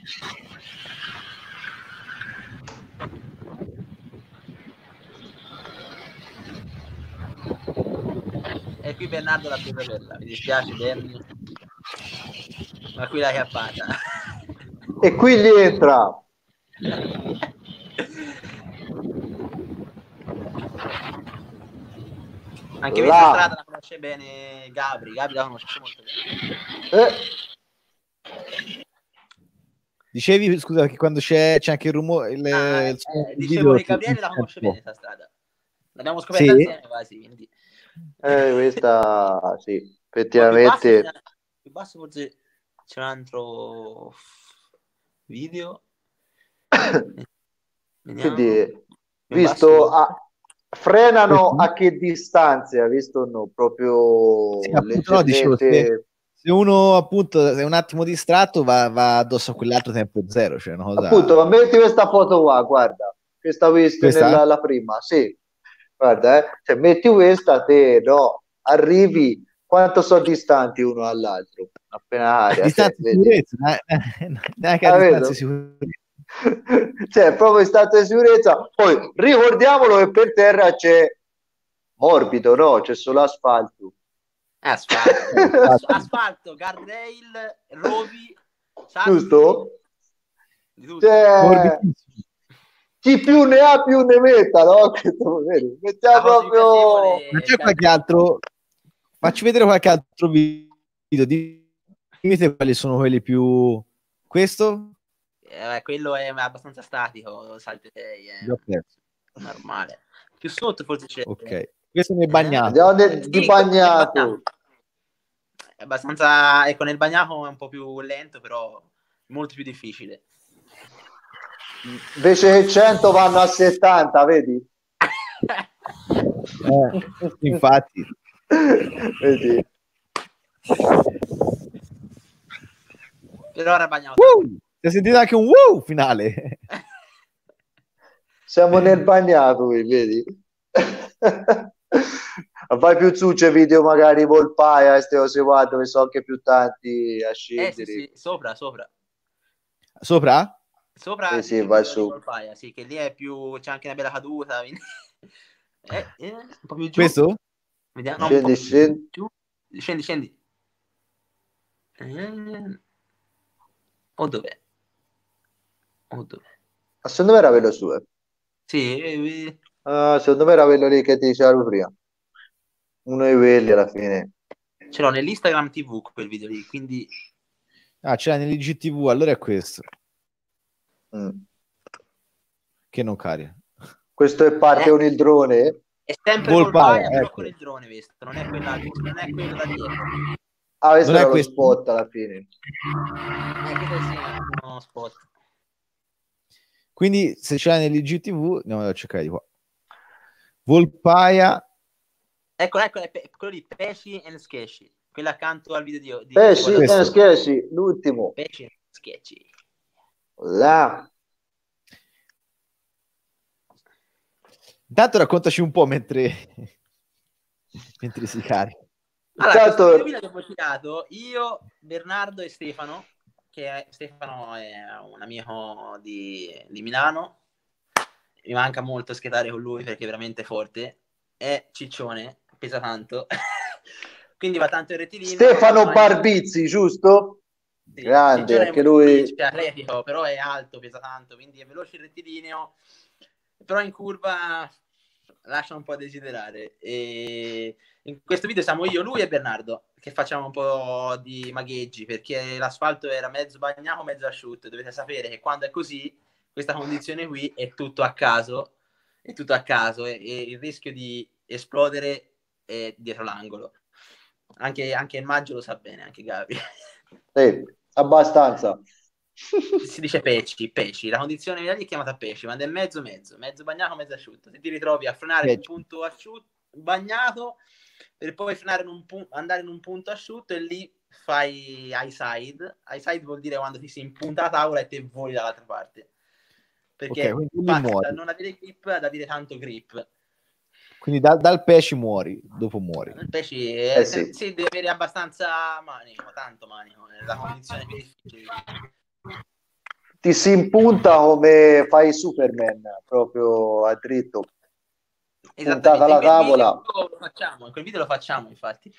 E qui Bernardo l'ha presa quella. Mi dispiace, Berni. Ma qui l'ha chiappata. E qui gli entra. Anche questa strada la conosce bene Gabri la conosce molto bene. Dicevi, scusa, che quando c'è anche il rumore dicevo che Gabriele la conosce bene questa strada. L'abbiamo scoperta insieme quasi, quindi. Questa sì, effettivamente. Più basso forse c'è un altro video. Quindi, visto frenano a che distanza, visto no, proprio sì, appunto, no, dicevo, se uno appunto è un attimo distratto va addosso a quell'altro tempo zero, cioè una cosa... appunto, ma metti questa foto qua, guarda, che sta vista nella prima, sì, guarda, cioè, metti questa, te no, arrivi, quanto sono distanti uno all'altro, appena aria, distanza di sicurezza, neanche a distanza di sicurezza. Cioè, proprio in stato di sicurezza. Poi ricordiamolo che per terra c'è morbido, no? C'è solo asfalto. Asfalto, guardrail, rovi, giusto? Cioè, chi più ne ha più ne metta, no? Mettiamo proprio... Ma c'è qualche altro? Facci vedere qualche altro video. Dimmi quali sono quelli più... Questo? Quello è abbastanza statico, salte 6 normale. Più sotto forse c'è. Ok, questo nel bagnato. Andiamo di bagnato. È abbastanza, ecco, nel bagnato è un po' più lento, però molto più difficile. Invece che 100 vanno a 70, vedi? Infatti. Vedi? Per ora bagniamo. Si è sentito anche un wow finale. Siamo nel bagnato, vedi? Vai più su, c'è video magari Volpaia e ste cose qua dove sono anche più tanti a scendere. Sì, sopra. Sopra? Sopra Sì, vai su. Volpaia, sì, che lì è più, c'è anche una bella caduta, quindi... un po' più giù. Questo? Vediamo, Scendi, scendi. giù. Scendi. O dov'è? Ma secondo me era quello su. Sì, Secondo me era quello lì che ti dicevo prima. Uno di quelli alla fine. ce l'ho nell'Instagram TV quel video lì, quindi... C'era nell'IGTV, allora è questo. Mm. Che non carica. Questo è parte con il drone? È sempre Volpaia, però ecco. con il drone, visto? Non è quello da dietro. Questo Non è era lo questo? spot alla fine. Credo sia uno spot. Quindi se c'è nell'IGTV, andiamo a cercare di qua. Volpaia. Ecco, quello di Pesci and Sketchy. Quello accanto al video di Sì, questo. scherzi, l'ultimo. Pesci and Sketchy. Là. Intanto raccontaci un po' mentre si carica. Allora, Intanto- questo video l'abbiamo girato io, Bernardo e Stefano, Stefano è un amico di Milano. Mi manca molto schettare con lui perché è veramente forte. È ciccione, pesa tanto. Quindi va tanto in rettilineo. Stefano ma- Barbizzi, giusto? Sì, Grande, ciccione anche è lui. atletico, però è alto, pesa tanto, quindi è veloce in rettilineo. Però in curva lascia un po' a desiderare. E in questo video siamo io, lui e Bernardo che facciamo un po' di magheggi perché l'asfalto era mezzo bagnato, mezzo asciutto. Dovete sapere che quando è così, questa condizione qui è tutto a caso, e il rischio di esplodere è dietro l'angolo. Anche il Maggio lo sa bene, anche Gabi. Abbastanza. Si dice peci, la condizione lì è chiamata peci, quando è mezzo bagnato, mezzo asciutto. Se ti ritrovi a frenare in un punto asciutto, bagnato, per poi frenare andare in un punto asciutto e lì fai high side. High side vuol dire quando ti si impunta la tavola e te voli dall'altra parte. Perché passi da non avere grip ad avere tanto grip. Quindi dal pesci muori, dopo muori. Il pesci sì, deve avere abbastanza manico, tanto manico, è la condizione più difficile. Ti si impunta come fai Superman, proprio a dritto. Puntata alla tavola. In quel video lo facciamo, infatti.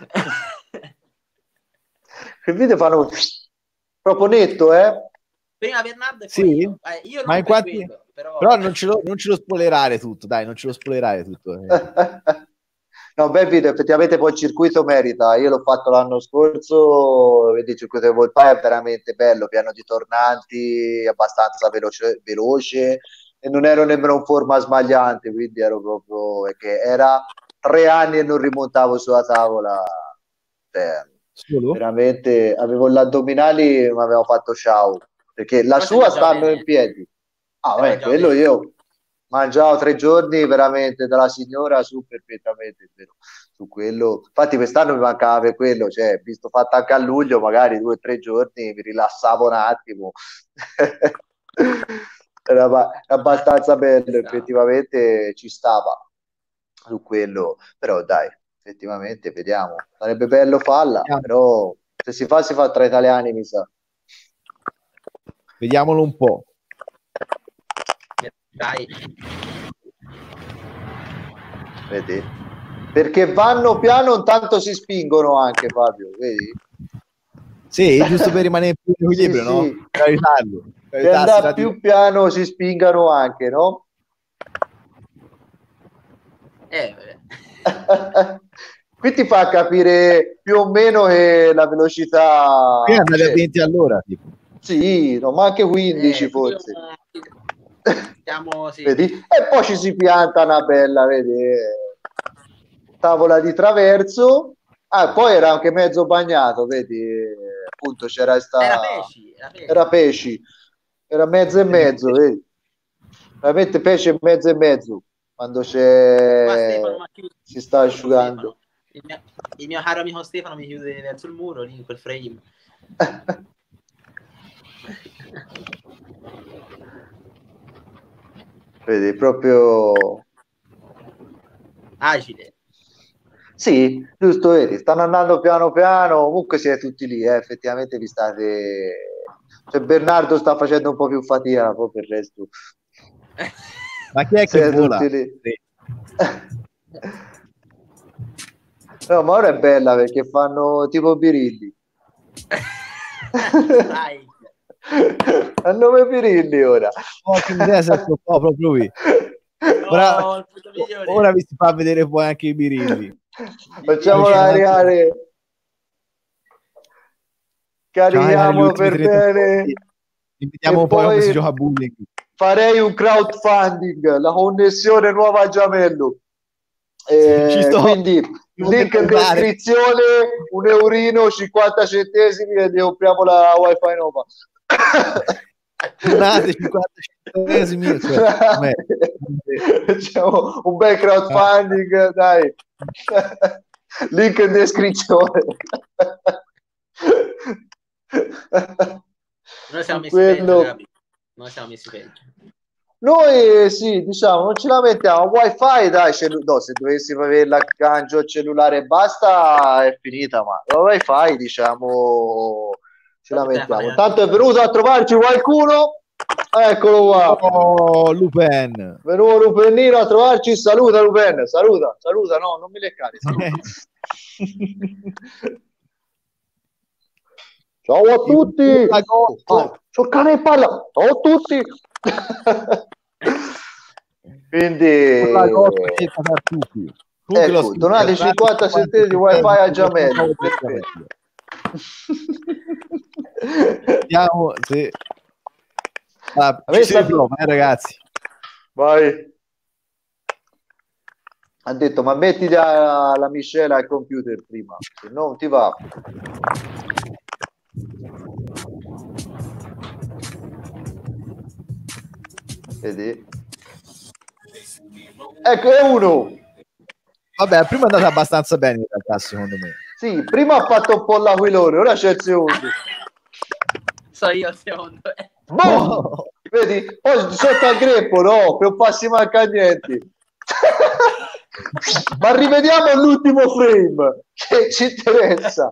Quel video fanno proprio netto, Prima Bernardo e sì? poi io non ma in quanti... quello, però non ce lo spoilerare tutto, dai, non ce lo spoilerare tutto. No, bel video, effettivamente poi il circuito merita. Io l'ho fatto l'anno scorso, vedi il circuito di Volpaia è veramente bello, piano di tornanti, abbastanza veloce e non ero nemmeno in forma sbagliante, quindi ero proprio che era 3 anni e non rimontavo sulla tavola. Veramente avevo gli addominali, ma avevo fatto ciao, perché la sua stanno in piedi. Quello io mangiavo 3 giorni veramente dalla signora su perfettamente su quello. Infatti quest'anno mi mancava per quello, cioè visto fatto anche a luglio, magari 2 o 3 giorni mi rilassavo un attimo. Era abbastanza bello, effettivamente ci stava su quello, però dai, effettivamente vediamo, sarebbe bello farla, però se si fa tra italiani, mi sa. Vediamolo un po'. Dai. Vedi? Perché vanno piano, intanto si spingono anche, Fabio, vedi? Sì, giusto per rimanere più in equilibrio, no? Sì. Per aiutarlo. Per andare più piano si spingano anche, no? Qui ti fa capire più o meno che la velocità... Qui andate a 20 all'ora, tipo. Sì, no, ma anche 15 forse. Sì. Vedi? E poi ci si pianta una bella, vedi? Tavola di traverso. Poi era anche mezzo bagnato, vedi? Appunto c'era era pesci. Era mezzo e mezzo, vedi? Veramente pesce mezzo e mezzo. quando Ma Stefano mi ha chiuso. si sta asciugando. Il mio caro amico Stefano mi chiude verso il muro, lì in quel frame. Vedi, proprio... Agile. Sì, giusto, vedi, stanno andando piano piano, comunque siete tutti lì, effettivamente vi state... Cioè Bernardo sta facendo un po' più fatica, poi per il resto... Ma chi è che Siete vola? tutti lì. Sì. No, ma ora è bella perché fanno tipo birilli. Dai. A nome birilli ora. Oh, che idea, proprio lui. Ora, Oh, il punto migliore. ora vi si fa vedere poi anche i birilli. Facciamola arrivare. Carichiamolo per bene. Invitiamo E un po' come poi si gioca a bowling. farei un crowdfunding, la connessione nuova a Giamello. Ci sto. Quindi link in descrizione, €1, 50 centesimi e gli compriamo la wifi nuova. Donate 50 centesimi, cioè, facciamo un bel crowdfunding, dai. Link in descrizione. Noi siamo messi Quello... peggio, Gabi. Noi siamo messi peggio. Noi sì, diciamo, non ce la mettiamo. Wi-Fi, dai, no, se dovessimo avere l'aggancio al cellulare e basta, è finita, ma la Wi-Fi, diciamo, ce la mettiamo. Tanto è venuto a trovarci qualcuno, eccolo qua. Oh, Lupin. Venuto Lupennino a trovarci, saluta Lupin, saluta, no, non mi leccare. Ciao a tutti! C'ho il cane in palla! Ciao a tutti! Quindi ecco, donate 50 centesimi wifi a Giamello. Vediamo se ragazzi. Vai. Ha detto, ma metti la miscela al computer prima, se no non ti va. Vedi? Ecco, è uno. Vabbè, prima è andata abbastanza bene in realtà, secondo me. Sì, prima ha fatto un po' l'aquilone, ora c'è il secondo. So io il secondo. Boom! Vedi? Poi sotto al greppo, no, non passi manca niente. Ma rivediamo l'ultimo frame, che ci interessa.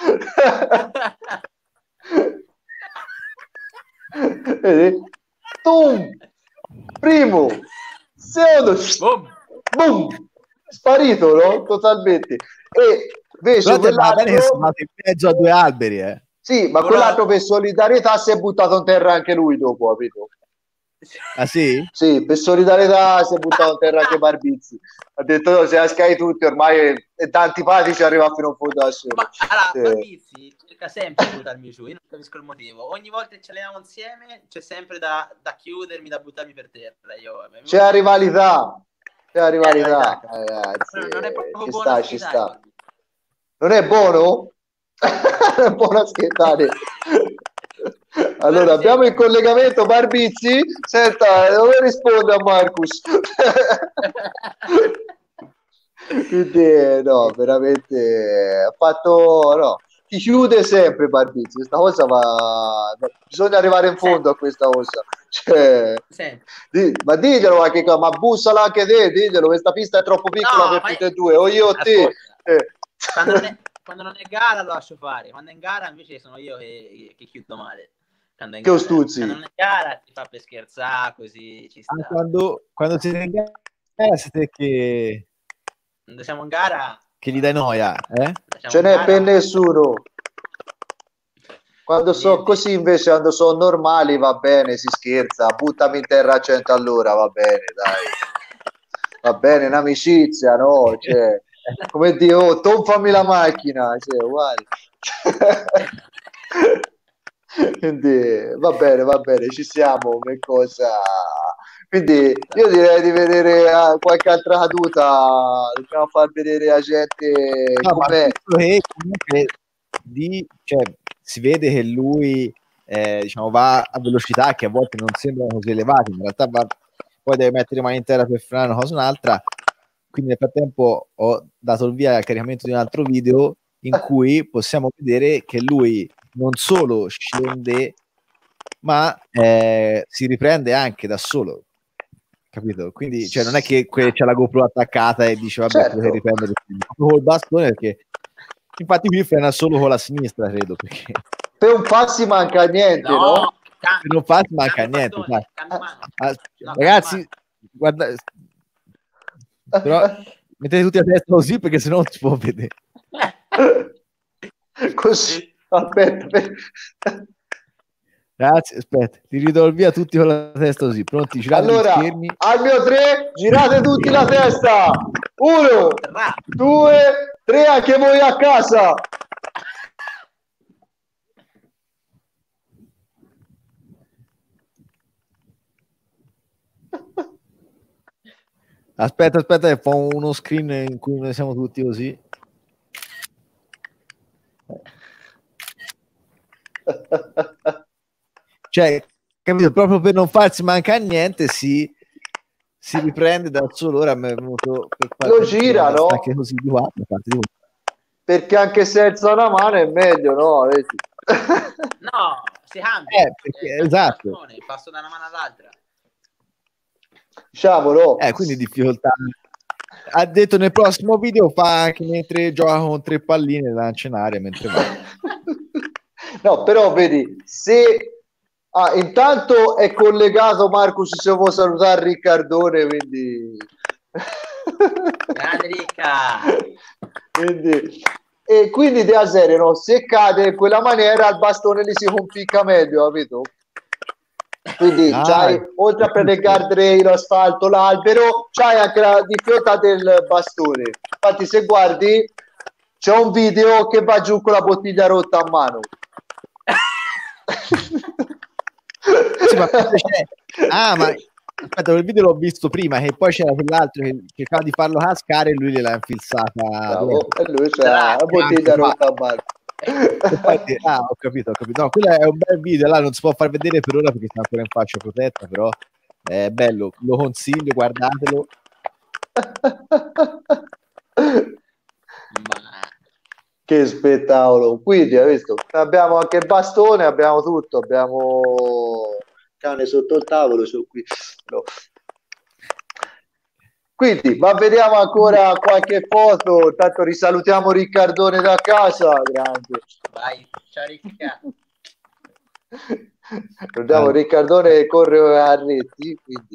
Vedi? Tum! Primo, secondo, boom! Sparito, no? Totalmente. E invece quell'altro è in mezzo a due alberi, Sì, ma quell'altro per solidarietà si è buttato in terra anche lui dopo, capito? Ah sì? Sì, per solidarietà si è buttato in terra anche Barbizzi. Ha detto no, se la scai tutti ormai è da antipatici arriva fino a fondo da solo. Ma allora, Barbizzi cerca sempre di buttarmi giù, io non capisco il motivo. Ogni volta che ce l'abbiamo insieme c'è sempre da chiudermi, da buttarmi per terra. C'è la rivalità. C'è la rivalità, ragazzi. Non è proprio buono, ci sta. Non è buono? Non è buono a scherzare. Allora, abbiamo il collegamento Barbizzi. Senta, dove risponde a Marcus? Quindi, no, veramente ha fatto, no, ti chiude sempre Barbizzi. Questa cosa va, bisogna arrivare in fondo a questa cosa. Cioè, ma diglielo, ma bussala anche te, diglielo, questa pista è troppo piccola per tutti e due, o io o te. Quando non è gara lo lascio fare, quando è in gara invece sono io che chiudo male. Quando non è gara ti fa per scherzare, così ci sta. Quando siete in gara siete che... Quando siamo in gara... Che gli dai noia, Ce n'è per nessuno. Quando so così invece, quando sono normali va bene, si scherza, buttami in terra a 100 all'ora, va bene, dai. Va bene, un'amicizia, no? Cioè, come dire, oh, tonfami la macchina, cioè, uguale. Quindi va bene, ci siamo, che cosa. Quindi io direi di vedere qualche altra caduta, dobbiamo far vedere la gente com'è. Comunque cioè, si vede che lui diciamo, va a velocità che a volte non sembrano così elevate, in realtà va poi deve mettere le mani in terra per frenare una cosa o un'altra. Quindi nel frattempo ho dato il via al caricamento di un altro video in cui possiamo vedere che lui non solo scende, ma si riprende anche da solo, capito? Quindi cioè, non è che c'è la GoPro attaccata e dice vabbè, Certo. potete riprendere col bastone, perché infatti qui frena solo con la sinistra, credo, perché Per un passi manca niente, no? se non fa manca niente, sai. Ragazzi, guarda, però mettete tutti a testa così perché sennò non si può vedere. Così, aspetta. Ragazzi, aspetta, ti ridò il via tutti con la testa così, pronti, girate Allora, gli schermi. al mio 3, girate tutti la testa. 1, 2, 3, anche voi a casa. Aspetta, che fa uno screen in cui noi siamo tutti così. Cioè, capito? Proprio per non farsi mancare niente, si riprende da solo. Ora mi è venuto Lo gira, no? Anche così di qua, perché anche senza una mano è meglio, no? Vedi? No, si cambia. Perché, esatto. Passo da una mano all'altra. Diciamolo. Quindi difficoltà. Ha detto nel prossimo video fa anche mentre gioca con 3 palline e lancia in aria mentre va. No, però vedi, se intanto è collegato Marcus, se vuoi salutare Riccardone, quindi Grande Ricca. quindi della serie, no? Se cade in quella maniera il bastone li si compicca meglio, capito? Quindi c'hai, oltre a prendere il guardrail, l'asfalto, l'albero, c'hai anche la difficoltà del bastone. Infatti se guardi c'è un video che va giù con la bottiglia rotta a mano. Sì, ma aspetta, quel video l'ho visto prima, che poi c'era quell'altro che cercava di farlo cascare e lui gliel'ha infilzata. Bravo, e lui c'è la bottiglia rotta a mano. Ho capito. No, quello è un bel video, là non si può far vedere per ora perché sta ancora in fascia protetta, però è bello, lo consiglio, guardatelo. Che spettacolo. Quindi hai visto, abbiamo anche il bastone, abbiamo tutto, abbiamo cane sotto il tavolo, sono qui. No. Quindi, ma vediamo ancora qualche foto. Tanto risalutiamo Riccardone da casa. Grande. Vai, ciao Ricca. Ricordiamo Riccardone corre a reti, quindi.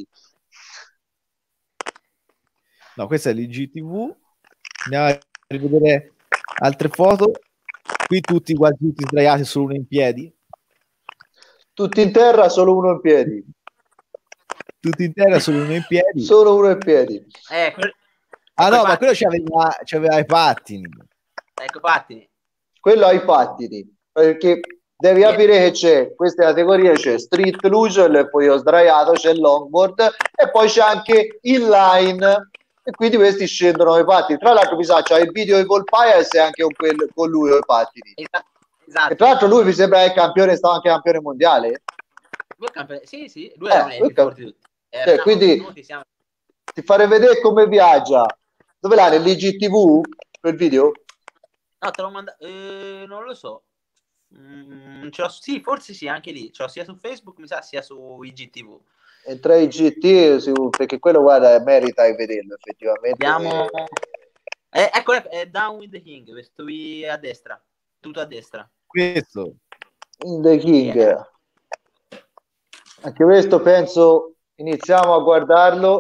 No, questa è l'IGTV. Andiamo a rivedere altre foto. Qui tutti quasi tutti sdraiati, solo uno in piedi. Tutti in terra, solo uno in piedi. Tutti in terra, solo uno in piedi. Solo uno in piedi. No, ma quello c'aveva i pattini. Ecco, pattini. Quello ha i pattini, perché devi capire che c'è queste categorie, c'è street luge, e poi ho sdraiato, c'è il longboard e poi c'è anche inline, e quindi questi scendono ai pattini. Tra l'altro mi sa c'è il video di Volpaia e anche con lui ai pattini. Esatto. E tra l'altro lui mi sembra il campione, stava anche campione mondiale. Sì, lui era più forte di tutti. Quindi ti farei vedere come viaggia. Dove l'ha? Nell'IGTV quel video? No, te l'ho mandato, non lo so. Sì, forse sì, anche lì. Ce l'ho sia su Facebook, mi sa, sia su IGTV. Entra IGT, perché quello, guarda, merita di vederlo effettivamente. Vediamo. Ecco, è Down with the King, questo qui a destra. Tutto a destra. Questo. In the King. Yeah. Anche questo penso iniziamo a guardarlo.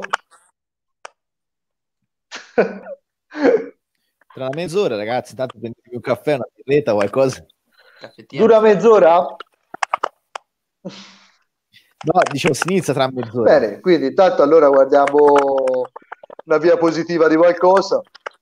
Tra mezz'ora, ragazzi, tanto prendetevi un caffè, una birretta, qualcosa. Dura mezz'ora? No, dicevo, si inizia tra mezz'ora. Bene, quindi intanto allora guardiamo una via positiva di qualcosa.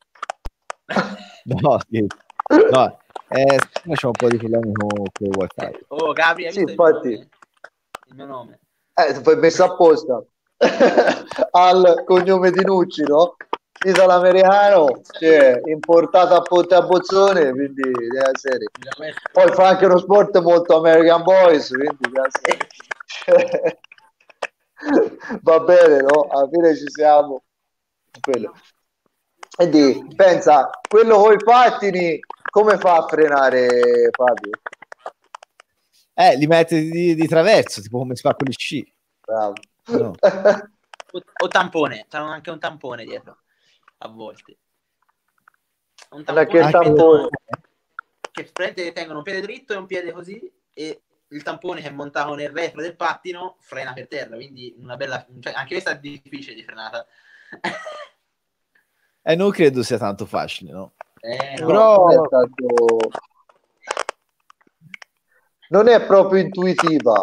No, sì. No, c'è un po' di problemi con il wifi. Oh, Gabri, hai visto infatti. Il mio nome? Poi messo apposta al cognome di Nucci, no? Italo-americano, cioè importato a Ponte a Bozzone, quindi della serie. Poi fa anche uno sport molto American Boys, quindi della serie. Va bene, no? Alla fine ci siamo. Quello. Quindi pensa, quello coi pattini come fa a frenare, Fabio? Li metti di traverso, tipo come si fa con gli sci. Bravo. No. O tampone, c'hanno anche un tampone dietro a volte. Un Allora, tampone che tampone? che praticamente tengono un piede dritto e un piede così, e il tampone che è montato nel retro del pattino frena per terra, quindi una bella, cioè, anche questa è difficile di frenata. Non credo sia tanto facile, no? No. Però non è proprio intuitiva.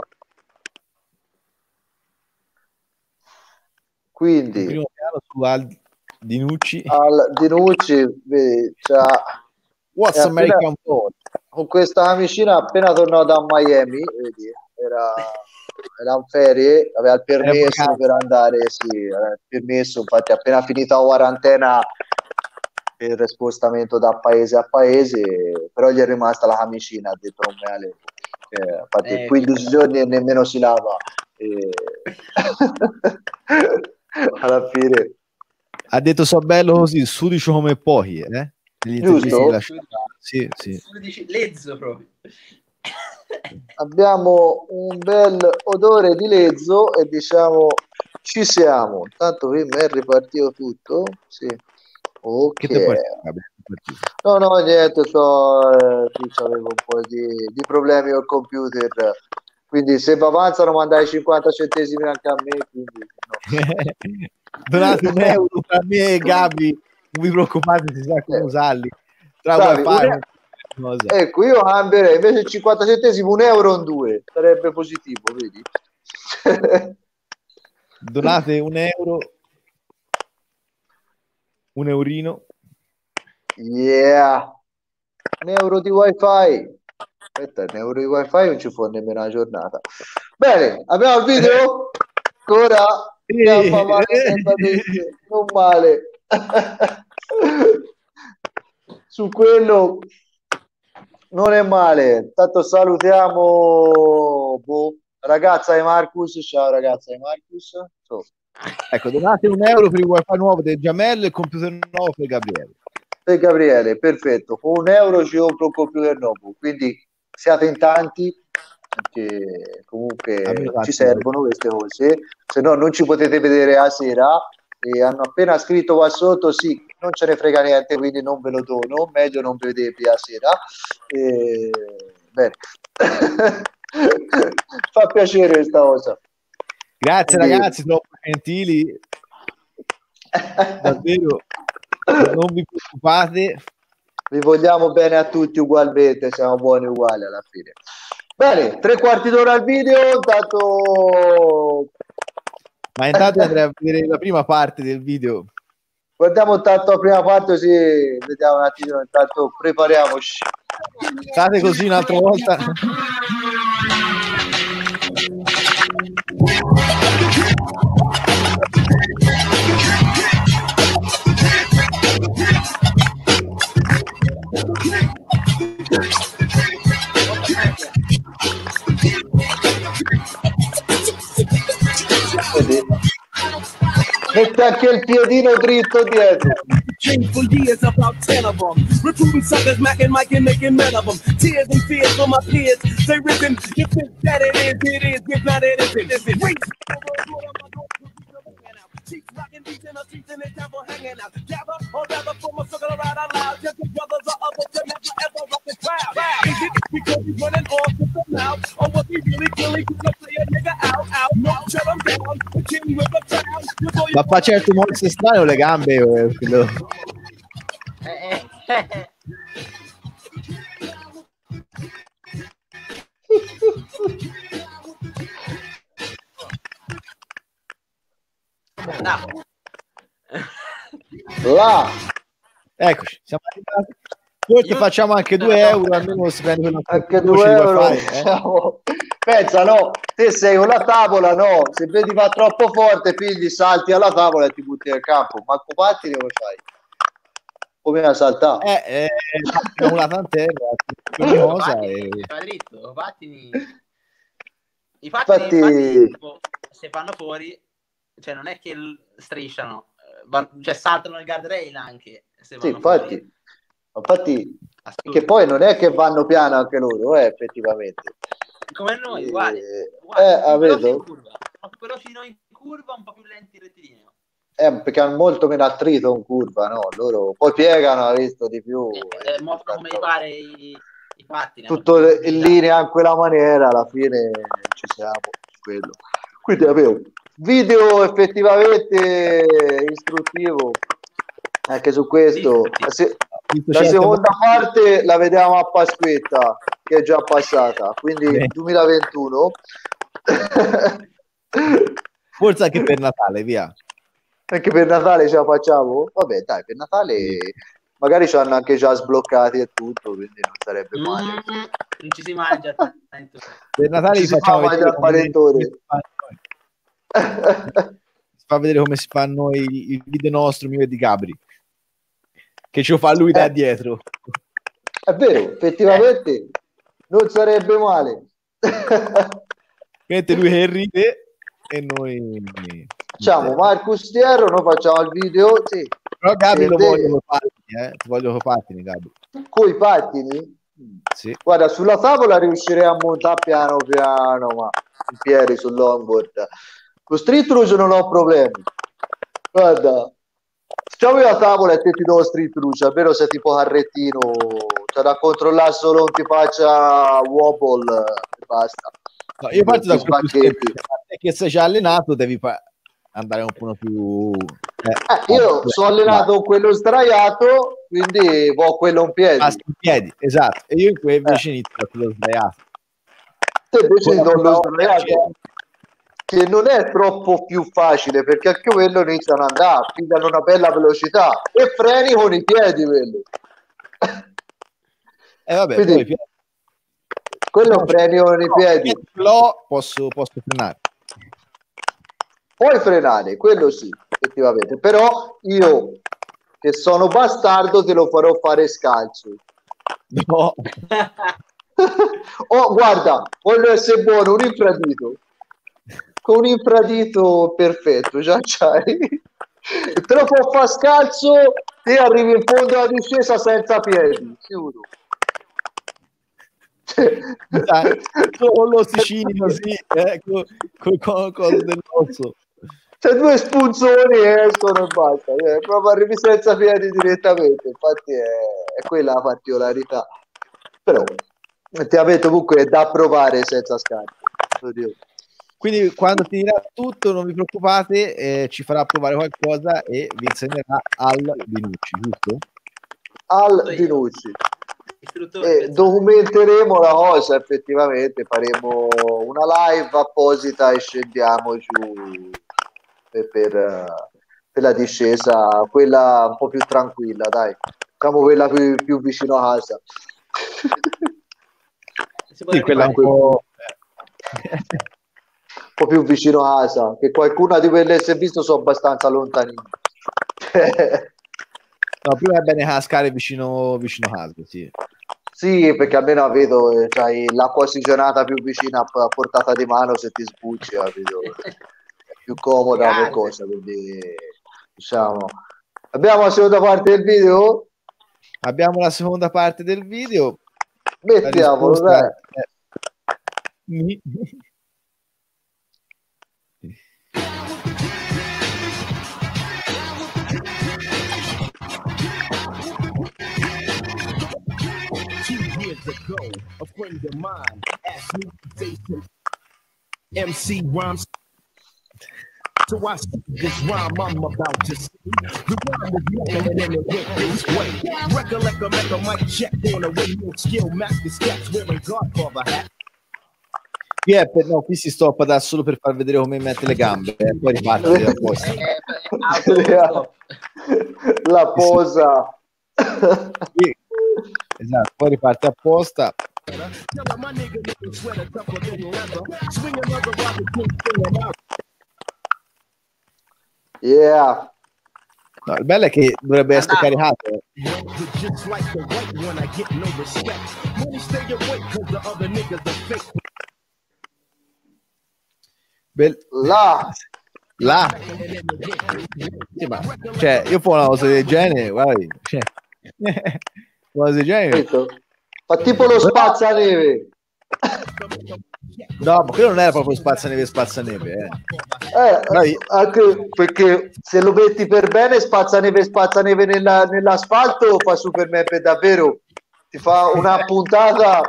Quindi il primo piano su Al Dinucci. Dinucci What's American Boy? Con questa camicina appena tornato da Miami, vedi, era in ferie, aveva il permesso per andare, sì, aveva il permesso, infatti appena finita la quarantena per spostamento da paese a paese, però gli è rimasta la camicina, ha detto non me la levo. Infatti 15 giorni e nemmeno si lava. Alla fine ha detto so bello così, sudicio come pochi, giusto? Sì. Lezzo proprio. Abbiamo un bel odore di lezzo e diciamo ci siamo. Tanto qui mi è ripartito tutto. Sì. Ok. No, niente, avevo un po' di problemi col computer. Quindi se vi avanzano mandai 50 centesimi anche a me. Quindi, no. Donate €1 a me e Gabi, non vi preoccupate, si sa come usarli. Ecco, io cambierei invece 50 centesimi €1 in 2, sarebbe positivo, vedi? Donate €1, un eurino. Yeah, €1 di wifi. Aspetta, €1 di wifi non ci fa nemmeno una giornata. Bene, abbiamo il video? Ancora? Non male. Su quello non è male. Tanto salutiamo ragazza di Marcus. Ciao ragazza di Marcus. Ecco, donate €1 per il wifi nuovo del Giamello e il computer nuovo per Gabriele. Per Gabriele, perfetto. Con €1 ci compro un computer nuovo. Quindi siate in tanti, perché comunque ci servono queste cose. Se no non ci potete vedere a sera. E hanno appena scritto qua sotto, sì, non ce ne frega niente, quindi non ve lo dono, meglio non vedervi a sera. Bene. Fa piacere questa cosa. Grazie ragazzi, troppo gentili. Davvero, non vi preoccupate. Vi vogliamo bene a tutti ugualmente, siamo buoni uguali alla fine. Bene, 3/4 d'ora al video, Ma intanto andrei a vedere la prima parte del video. Guardiamo intanto la prima parte, così vediamo un attimo, intanto prepariamoci. Fate così un'altra volta. Mette anche il piedino dritto dietro. For years, about 10 of them. Recruiting suckers, macking, Mike, and making men of them. Tears and fears for my peers. They risen. You think that it is, if not it isn't. Cheeks rocking beats in the streets and it's time for hanging out. Gather or rather form a circle around out loud. Just the brothers or others to never ever rock the crowd. Is it because he's running off with the mouth? Or was he really gonna play a nigga out? No, shut him down. Continue with the town. Ma fa certo molto strano le gambe, quello. Là. Eccoci, siamo arrivati. Forse facciamo anche €2, almeno si prende quello anche €2. Pensa, no, te sei con la tavola, no, se vedi va troppo forte, figli, salti alla tavola e ti butti nel campo. Ma Pattini come fai? Come a saltare? Una tanterra, cosa dritto, Pattini. I pattini se vanno fuori cioè non è che strisciano, cioè saltano il guardrail anche. Se Sì, vanno fuori. infatti Assurdo. che poi non è che vanno piano anche loro, effettivamente. Come noi, uguali. vedo. In curva. Veloci noi in curva, un po' più lenti in rettilineo. Perché hanno molto meno attrito in curva, no? Loro poi piegano, ha visto di più. Mostrano come fare i pattini. Tutto in linea in quella maniera, alla fine ci siamo. Quello. Quindi avevo video effettivamente istruttivo anche su questo. La seconda parte la vediamo a Pasquetta, che è già passata, quindi 2021. Forse anche per Natale, via. Anche per Natale ce la facciamo? Vabbè, dai, per Natale magari ci hanno anche già sbloccati e tutto, quindi non sarebbe male. Non ci si mangia tanto. Per Natale ci vi facciamo vedere il panettone. Si fa vedere come si fanno il video nostro, mio e di Gabri, che ce lo fa lui da dietro. È vero, effettivamente non sarebbe male. Mentre lui che ride e noi facciamo Marcus Tierro, noi facciamo il video, sì. Però Gabri lo voglio con pattini, ti voglio con pattini, Gabri. Coi pattini? Sì. Guarda, sulla tavola riuscirei a montare piano piano, ma in piedi sul longboard. Con street luge non ho problemi. Guarda, facciamo la tavola e te ti do street luge, almeno se tipo carrettino, cioè da controllare solo non ti faccia wobble e basta. No, io parto da quello che sei già allenato, devi andare un po' più... io sono allenato con quello sdraiato, quindi ho quello in piedi. In piedi, esatto. E io invece inizio da quello sdraiato. Te invece do lo sdraiato, che non è troppo più facile, perché anche quello iniziano ad andare, pigliano una bella velocità e freni con i piedi quello. Vabbè, quindi, quello freni con i piedi. Posso frenare. Puoi frenare, quello sì, effettivamente. Però io, che sono bastardo, te lo farò fare scalzo. No. Oh, guarda, voglio essere buono, un infradito. Con un infradito perfetto, già c'hai. Te lo può fare scalzo e arrivi in fondo alla discesa senza piedi, chiudo. Con l'ossicini così, con cose dell'osso. C'è due spunzoni e escono e basta, proprio arrivi senza piedi direttamente, infatti è quella la particolarità. Però ti avete comunque da provare senza scarpe. Oddio. Quindi quando finirà tutto non vi preoccupate, ci farà provare qualcosa e vi insegnerà al Dinucci, giusto? Al Dinucci. Documenteremo la cosa, effettivamente faremo una live apposita e scendiamo giù per la discesa, quella un po' più tranquilla, dai, diciamo quella più vicino a casa. Sì, quella un po'... un po' più vicino a casa, che qualcuna di quelle si è visto sono abbastanza lontanine. No, prima è bene cascare vicino a casa, sì. Sì, perché almeno vedo c'hai l'acqua ossigenata più vicina a portata di mano, se ti sbucci, capito? È più comoda come cosa, quindi diciamo. Abbiamo la seconda parte del video? Abbiamo la seconda parte del video. Mettiamolo, dai. Ago, a friend of mine asked me to say some MC rhymes. So I speak this rhyme I'm about to say. The rhyme is nothing and then it went this way. Recollect a make a mic check on a radio skill master steps wearing Godfather hat. No, qui si stoppa da solo per far vedere come mette le gambe, poi riparte apposta. La posa. Sì. Esatto, poi riparte apposta. Yeah. No, il bello è che dovrebbe essere caricato. Là. Là, sì, ma cioè, io poi una cosa del genere, guarda, cioè, una cosa del genere, Capito? Fa tipo lo spazzaneve. no, ma quello non era proprio spazzaneve, Dai. Anche perché se lo metti per bene, spazzaneve nell'asfalto, fa Superman per davvero. Ti fa una puntata.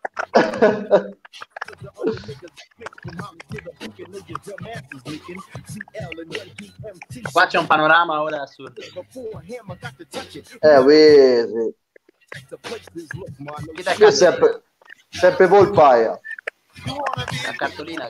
Qua c'è un panorama ora assurdo. Vedi. Chi dà Io sempre Volpaia. la cartolina?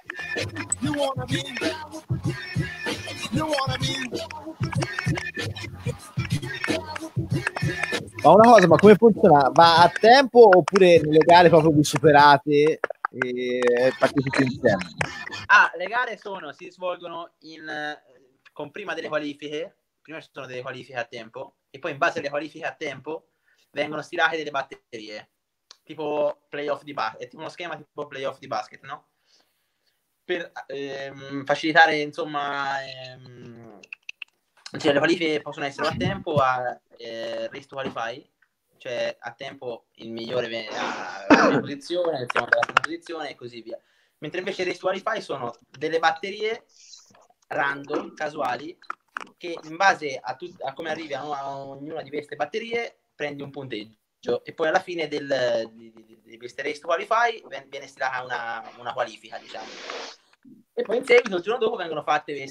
Ma una cosa, ma come funziona? Va a tempo oppure nelle gare proprio vi superate e partite tutti insieme? Le gare si svolgono con prima delle qualifiche. Prima ci sono delle qualifiche a tempo e poi in base alle qualifiche a tempo vengono stilate delle batterie, tipo playoff di basket, è tipo uno schema tipo playoff di basket, no? Per facilitare, insomma, cioè, le qualifiche possono essere a tempo a race to qualify, cioè a tempo il migliore viene alla prima posizione, il secondo alla seconda posizione e così via. Mentre invece race to qualify sono delle batterie random, casuali, che in base a come arrivi a ognuna di queste batterie prendi un punteggio e poi alla fine di queste race to qualify viene stilata una qualifica, diciamo. E poi in seguito, il giorno dopo, viene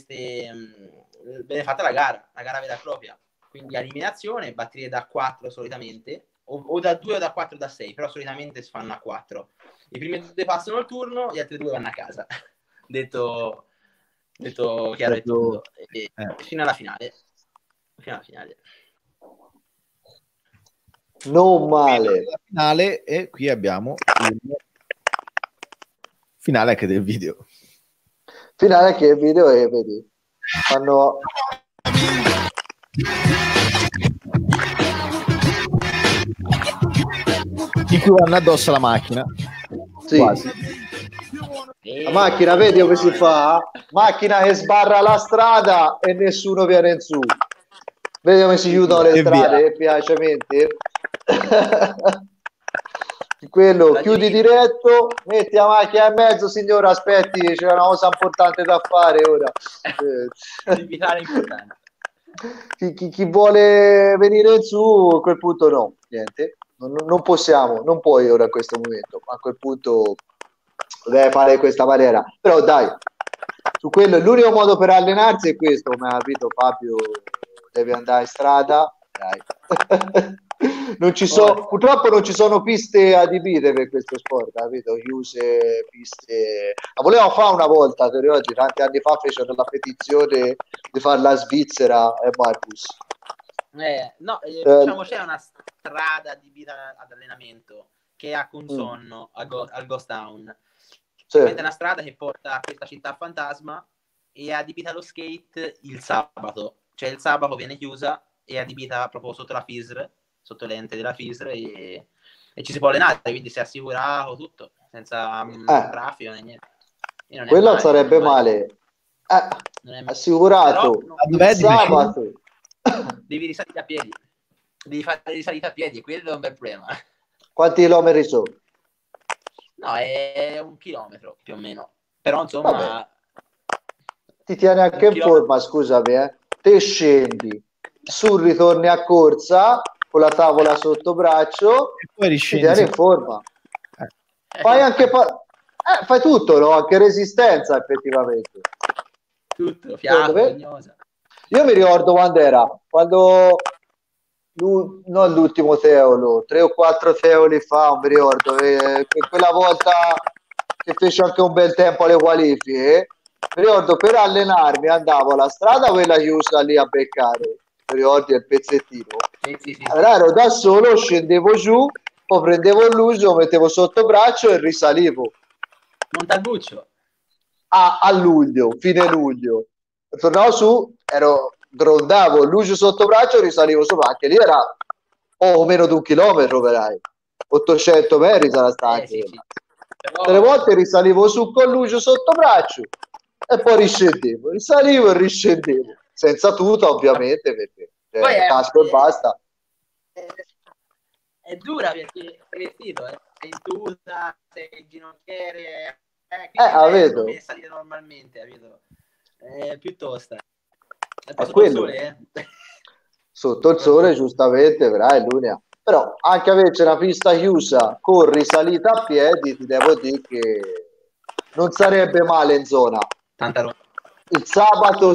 fatta la gara vera e propria. Quindi eliminazione, batterie da 4 solitamente, o da 2 o da 4 o da 6, però solitamente si fanno a 4. I primi 2 passano il turno, gli altri 2 vanno a casa. detto chiaro e tondo. Fino alla finale. Non male. La finale, e qui abbiamo il finale anche del video. Finale che il video è, vedi, fanno... In cui vanno addosso alla macchina. Sì. Quasi. La macchina, vedi come si fa? Macchina che sbarra la strada e nessuno viene in su. Vedi come si chiudono le strade efficacemente? Quello, chiudi diretto, metti la macchina in mezzo, signore, aspetti, c'è una cosa importante da fare ora. Chi vuole venire in su, a quel punto no, niente, non possiamo, non puoi ora a questo momento, a quel punto deve fare questa maniera. Però dai, su quello l'unico modo per allenarsi è questo, come ha capito Fabio, devi andare in strada, dai. Purtroppo non ci sono piste adibite per questo sport, capito? Chiuse piste. La volevamo fare una volta, oggi, tanti anni fa fecero la petizione di fare la Svizzera e Marcus. Diciamo c'è una strada adibita ad allenamento che è a Consonno, al Ghost Town. È una strada che porta a questa città fantasma e è adibita allo skate il sabato. Cioè il sabato viene chiusa e è adibita proprio sotto la FISR, sotto l'ente della FISR e ci si può allenare, quindi si è assicurato tutto, senza traffico né niente. Quello sarebbe male. Assicurato. Il sabato. Devi risalire a piedi. Devi fare risalita a piedi, quello è un bel problema. Quanti chilometri sono? No, è 1 chilometro più o meno. Però insomma... Vabbè. Ti tieni anche in forma, scusami, Te scendi, su ritorni a corsa con la tavola sotto braccio e poi ti tieni in forma. Fai anche fai tutto, no? Anche resistenza effettivamente. Tutto, fiato, legnosa. Io mi ricordo quando non l'ultimo Teolo, 3 o 4 Teoli fa, non mi ricordo, quella volta che fece anche un bel tempo alle qualifiche, mi ricordo per allenarmi andavo alla strada quella chiusa lì a beccare, mi ricordi il pezzettino, sì. Allora ero da solo, scendevo giù, poi prendevo il luce, lo mettevo sotto braccio e risalivo Montalbuccio a luglio, fine luglio, tornavo su, grondavo il luce sotto braccio, risalivo sopra, anche lì era poco meno di 1 chilometro, verai 800 metri sarà stato. Sì. Però... 3 volte risalivo su con luce sotto braccio, e poi riscendevo, risalivo e riscendevo, senza tuta ovviamente, perché Poi casco e basta. È dura perché sei vestito, sei in tuta, sei in ginocchiere, vedo. come salire normalmente, capito? È più tosta. E È poi sotto il quello. sole, Sotto il sole, giustamente, vedrai, Lunia. Però anche averci una pista chiusa con risalita a piedi, ti devo dire che non sarebbe male in zona. tanta roba. Il sabato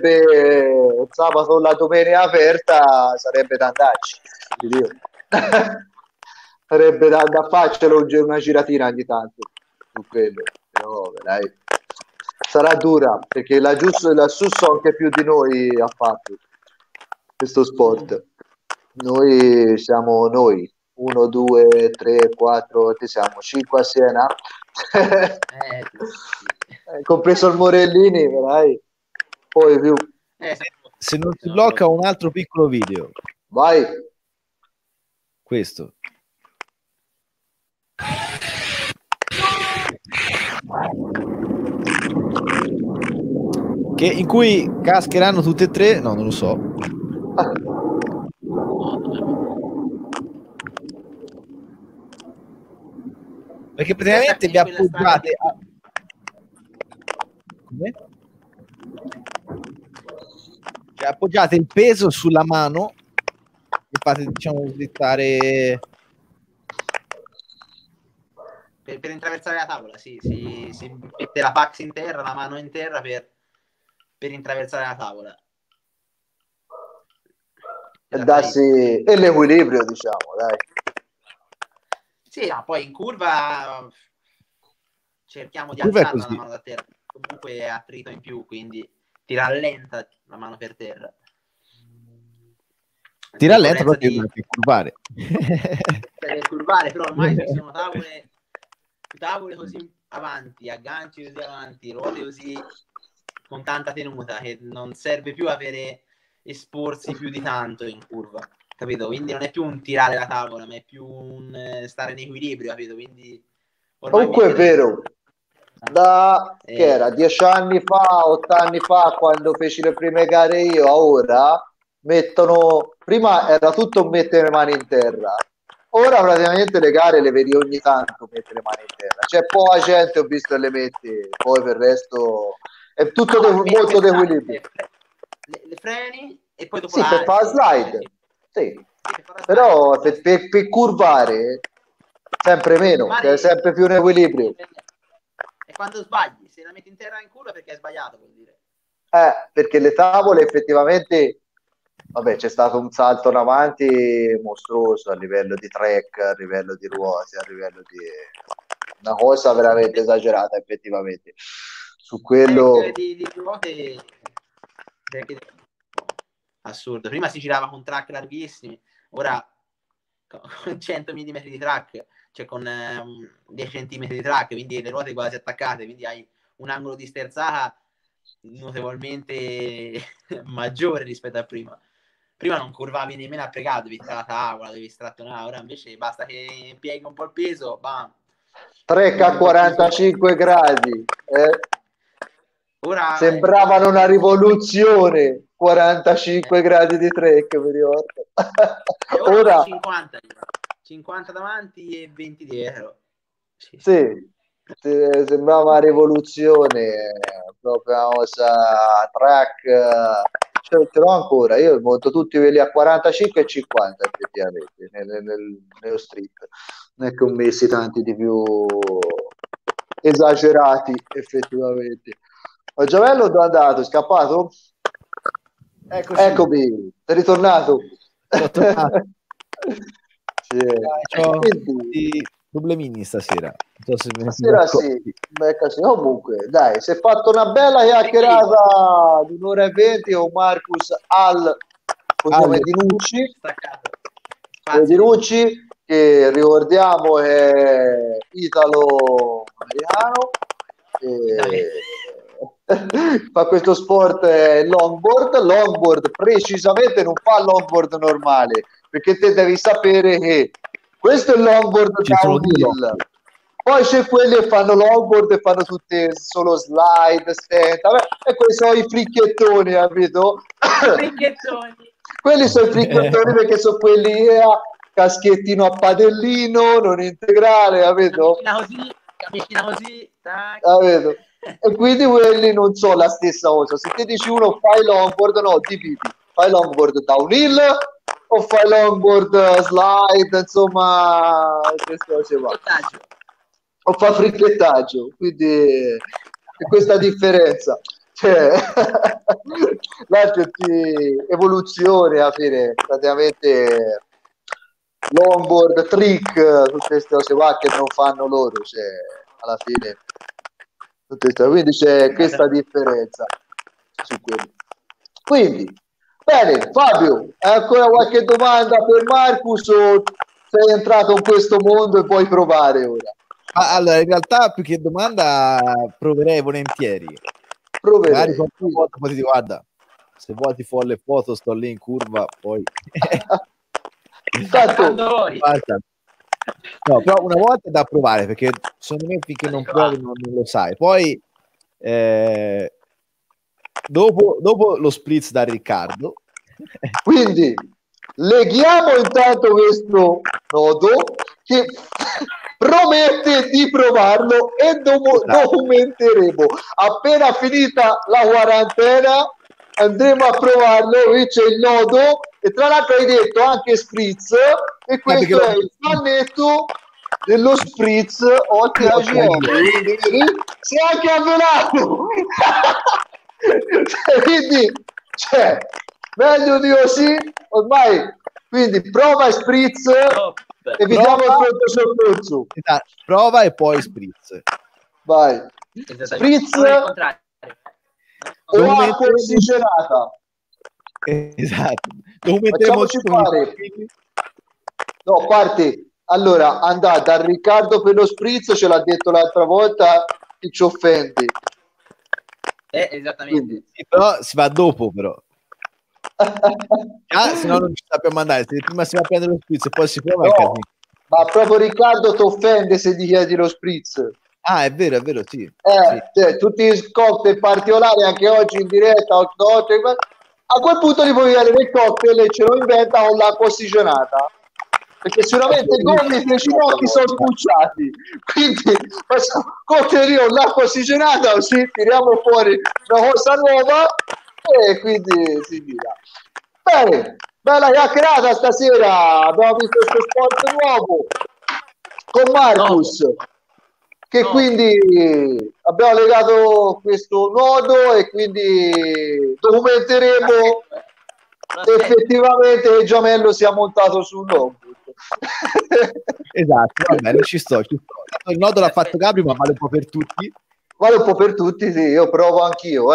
la domenica aperta sarebbe da andarci, ti dico. Sarebbe da farcelo una giratina ogni tanto su quello, però dai, sarà dura perché lassù so anche più di noi ha fatto questo sport. Noi siamo 1, 2, 3, 4, siamo 5 a Siena. Compreso il Morellini, dai. Poi più. Se non si blocca un altro piccolo video. Vai. Questo. In cui cascheranno tutte e tre, no, non lo so. Perché praticamente vi appoggiate come? Cioè, appoggiate il peso sulla mano e fate, diciamo, slittare per intraversare la tavola, si mette la pax in terra, la mano in terra per intraversare la tavola. E l'equilibrio, diciamo, dai. Sì, poi in curva cerchiamo di alzarla la mano da terra. Comunque è attrito in più, quindi ti rallenta la mano per terra. Ti rallenta proprio per curvare. Per curvare, però ormai ci sono tavole così avanti, agganci così avanti, ruote così con tanta tenuta che non serve più esporsi più di tanto in curva, capito? Quindi non è più un tirare la tavola, ma è più un stare in equilibrio, capito? Quindi comunque è vero, che era 10 anni fa, 8 anni fa, quando feci le prime gare io, a ora prima era tutto mettere le mani in terra, ora praticamente le gare le vedi ogni tanto mettere le mani in terra, c'è poca gente, ho visto, le metti, poi per il resto è tutto molto d'equilibrio. Le freni e poi dopo per fare slide, sì. Però per curvare sempre meno, c'è sempre più un equilibrio. E quando sbagli, se la metti in terra in curva perché hai sbagliato, vuol dire. Perché le tavole effettivamente, vabbè, c'è stato un salto in avanti mostruoso a livello di track, a livello di ruote, a livello di una cosa veramente esagerata effettivamente. Su quello di ruote assurdo. Prima si girava con track larghissimi, ora con 100 mm di track, cioè con 10 cm di track, quindi le ruote quasi attaccate, quindi hai un angolo di sterzata notevolmente maggiore rispetto a prima. Prima non curvavi nemmeno a pregato, devi tirare la tavola, devi strattonare, ora invece basta che pieghi un po' il peso, bam. Track a 45 gradi, Ora sembravano una rivoluzione. 45 gradi di track, mi ricordo. Ora 50 davanti e 20 dietro. Sì, sembrava una rivoluzione, proprio una cosa track. Ce l'ho ancora, io monto tutti quelli a 45 e 50 effettivamente nello street, non è che ho messi tanti di più esagerati effettivamente. Ma Giavello dove è andato? È scappato? Eccomi, sei ritornato. Sì. Problemini stasera. Stasera sì, comunque dai, si è fatto una bella chiacchierata di un'ora e 20 con Marcus cognome Dinucci, che ricordiamo è italo-americano, fa questo sport longboard precisamente, non fa longboard normale, perché te devi sapere che questo è il longboard downhill, Poi c'è quelli che fanno longboard e fanno tutte solo slide, stand, vabbè, e quelli sono i fricchettoni, capito? Fricchettoni. Quelli sono i fricchettoni perché sono quelli caschettino a padellino, non integrale, capito? Cammina così, tac. Capito? E quindi quelli non sono la stessa cosa. Se ti dici uno fai longboard, no, dividi. Fai longboard downhill o fai longboard slide, insomma, queste cose qua. O fa fricchettaggio, quindi c'è questa differenza. Cioè, l'altro è evoluzione alla fine, praticamente longboard, trick, tutte queste cose qua che non fanno loro, cioè, alla fine quindi c'è questa differenza su quello. Quindi, bene, Fabio, hai ancora qualche domanda per Marcus o sei entrato in questo mondo e puoi provare ora? Allora, in realtà più che domanda proverei volentieri. Proverei. Magari volta poi ti dico, guarda, se vuoi ti fo le foto, sto lì in curva, poi... No, però una volta è da provare, perché secondo me finché non provi non lo sai. Poi dopo lo spritz da Riccardo. Quindi leghiamo intanto questo nodo che promette di provarlo e documenteremo. Appena finita la quarantena andremo a provarlo. Qui c'è il nodo e tra l'altro hai detto anche spritz e questo è il pannetto dello spritz oltre a si è anche avvelato. Quindi cioè, meglio di così ormai, quindi prova spritz e vediamo il pronto soccorso. Prova e poi spritz, vai. Spritz o acqua ossigenata. Esatto. Facciamoci fare. No, parte. Allora, andate a Riccardo per lo spritz, ce l'ha detto l'altra volta, chi ci offende. Esattamente. Quindi. Sì, però si va dopo, però. Se no non ci sappiamo andare. Se prima si va a prendere lo spritz e poi si prova, no, ma proprio Riccardo ti offende se gli chiedi lo spritz. Ah, è vero, sì. Sì. Cioè, tutti i cocktail particolari, anche oggi in diretta, a quel punto gli puoi chiedere il cocktail e ce lo inventa con l'acqua ossigenata. Perché sicuramente i gomiti e i ginocchi sono spucciati, quindi facciamo cocktail con l'acqua ossigenata, così tiriamo fuori una cosa nuova e quindi si tira. Bene, bella chiacchierata stasera, abbiamo visto questo sport nuovo con Marcus, che quindi abbiamo legato questo nodo e quindi documenteremo effettivamente che Giamello sia montato sul logo. Esatto, va bene, ci sto. Il nodo l'ha fatto Gabri, ma vale un po' per tutti. Vale un po' per tutti, sì, io provo anch'io,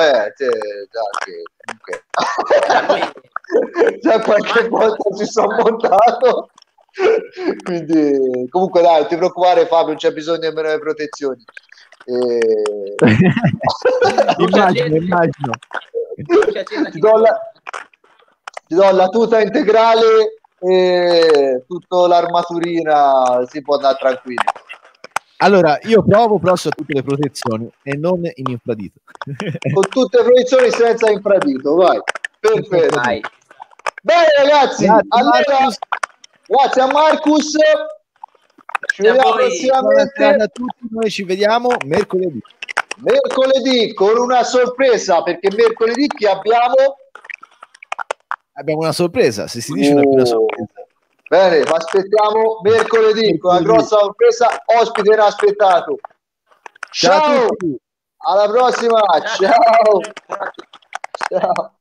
già qualche volta ci sono montato. Quindi comunque dai, non ti preoccupare Fabio, non c'è bisogno nemmeno di protezioni. Immagino. Ti do la tuta integrale e tutta l'armaturina, si può andare tranquilli. Allora, io provo però su tutte le protezioni e non in infradito. Con tutte le protezioni senza infradito, vai. Perfetto. Vai. Bene ragazzi, grazie a Marcus. Ci vediamo prossimamente. A tutti, noi ci vediamo mercoledì. Mercoledì con una sorpresa, perché mercoledì che abbiamo una sorpresa, se si dice una sorpresa. Bene, ma aspettiamo mercoledì con una grossa sorpresa, ospite inaspettato. Ciao, alla prossima, ciao.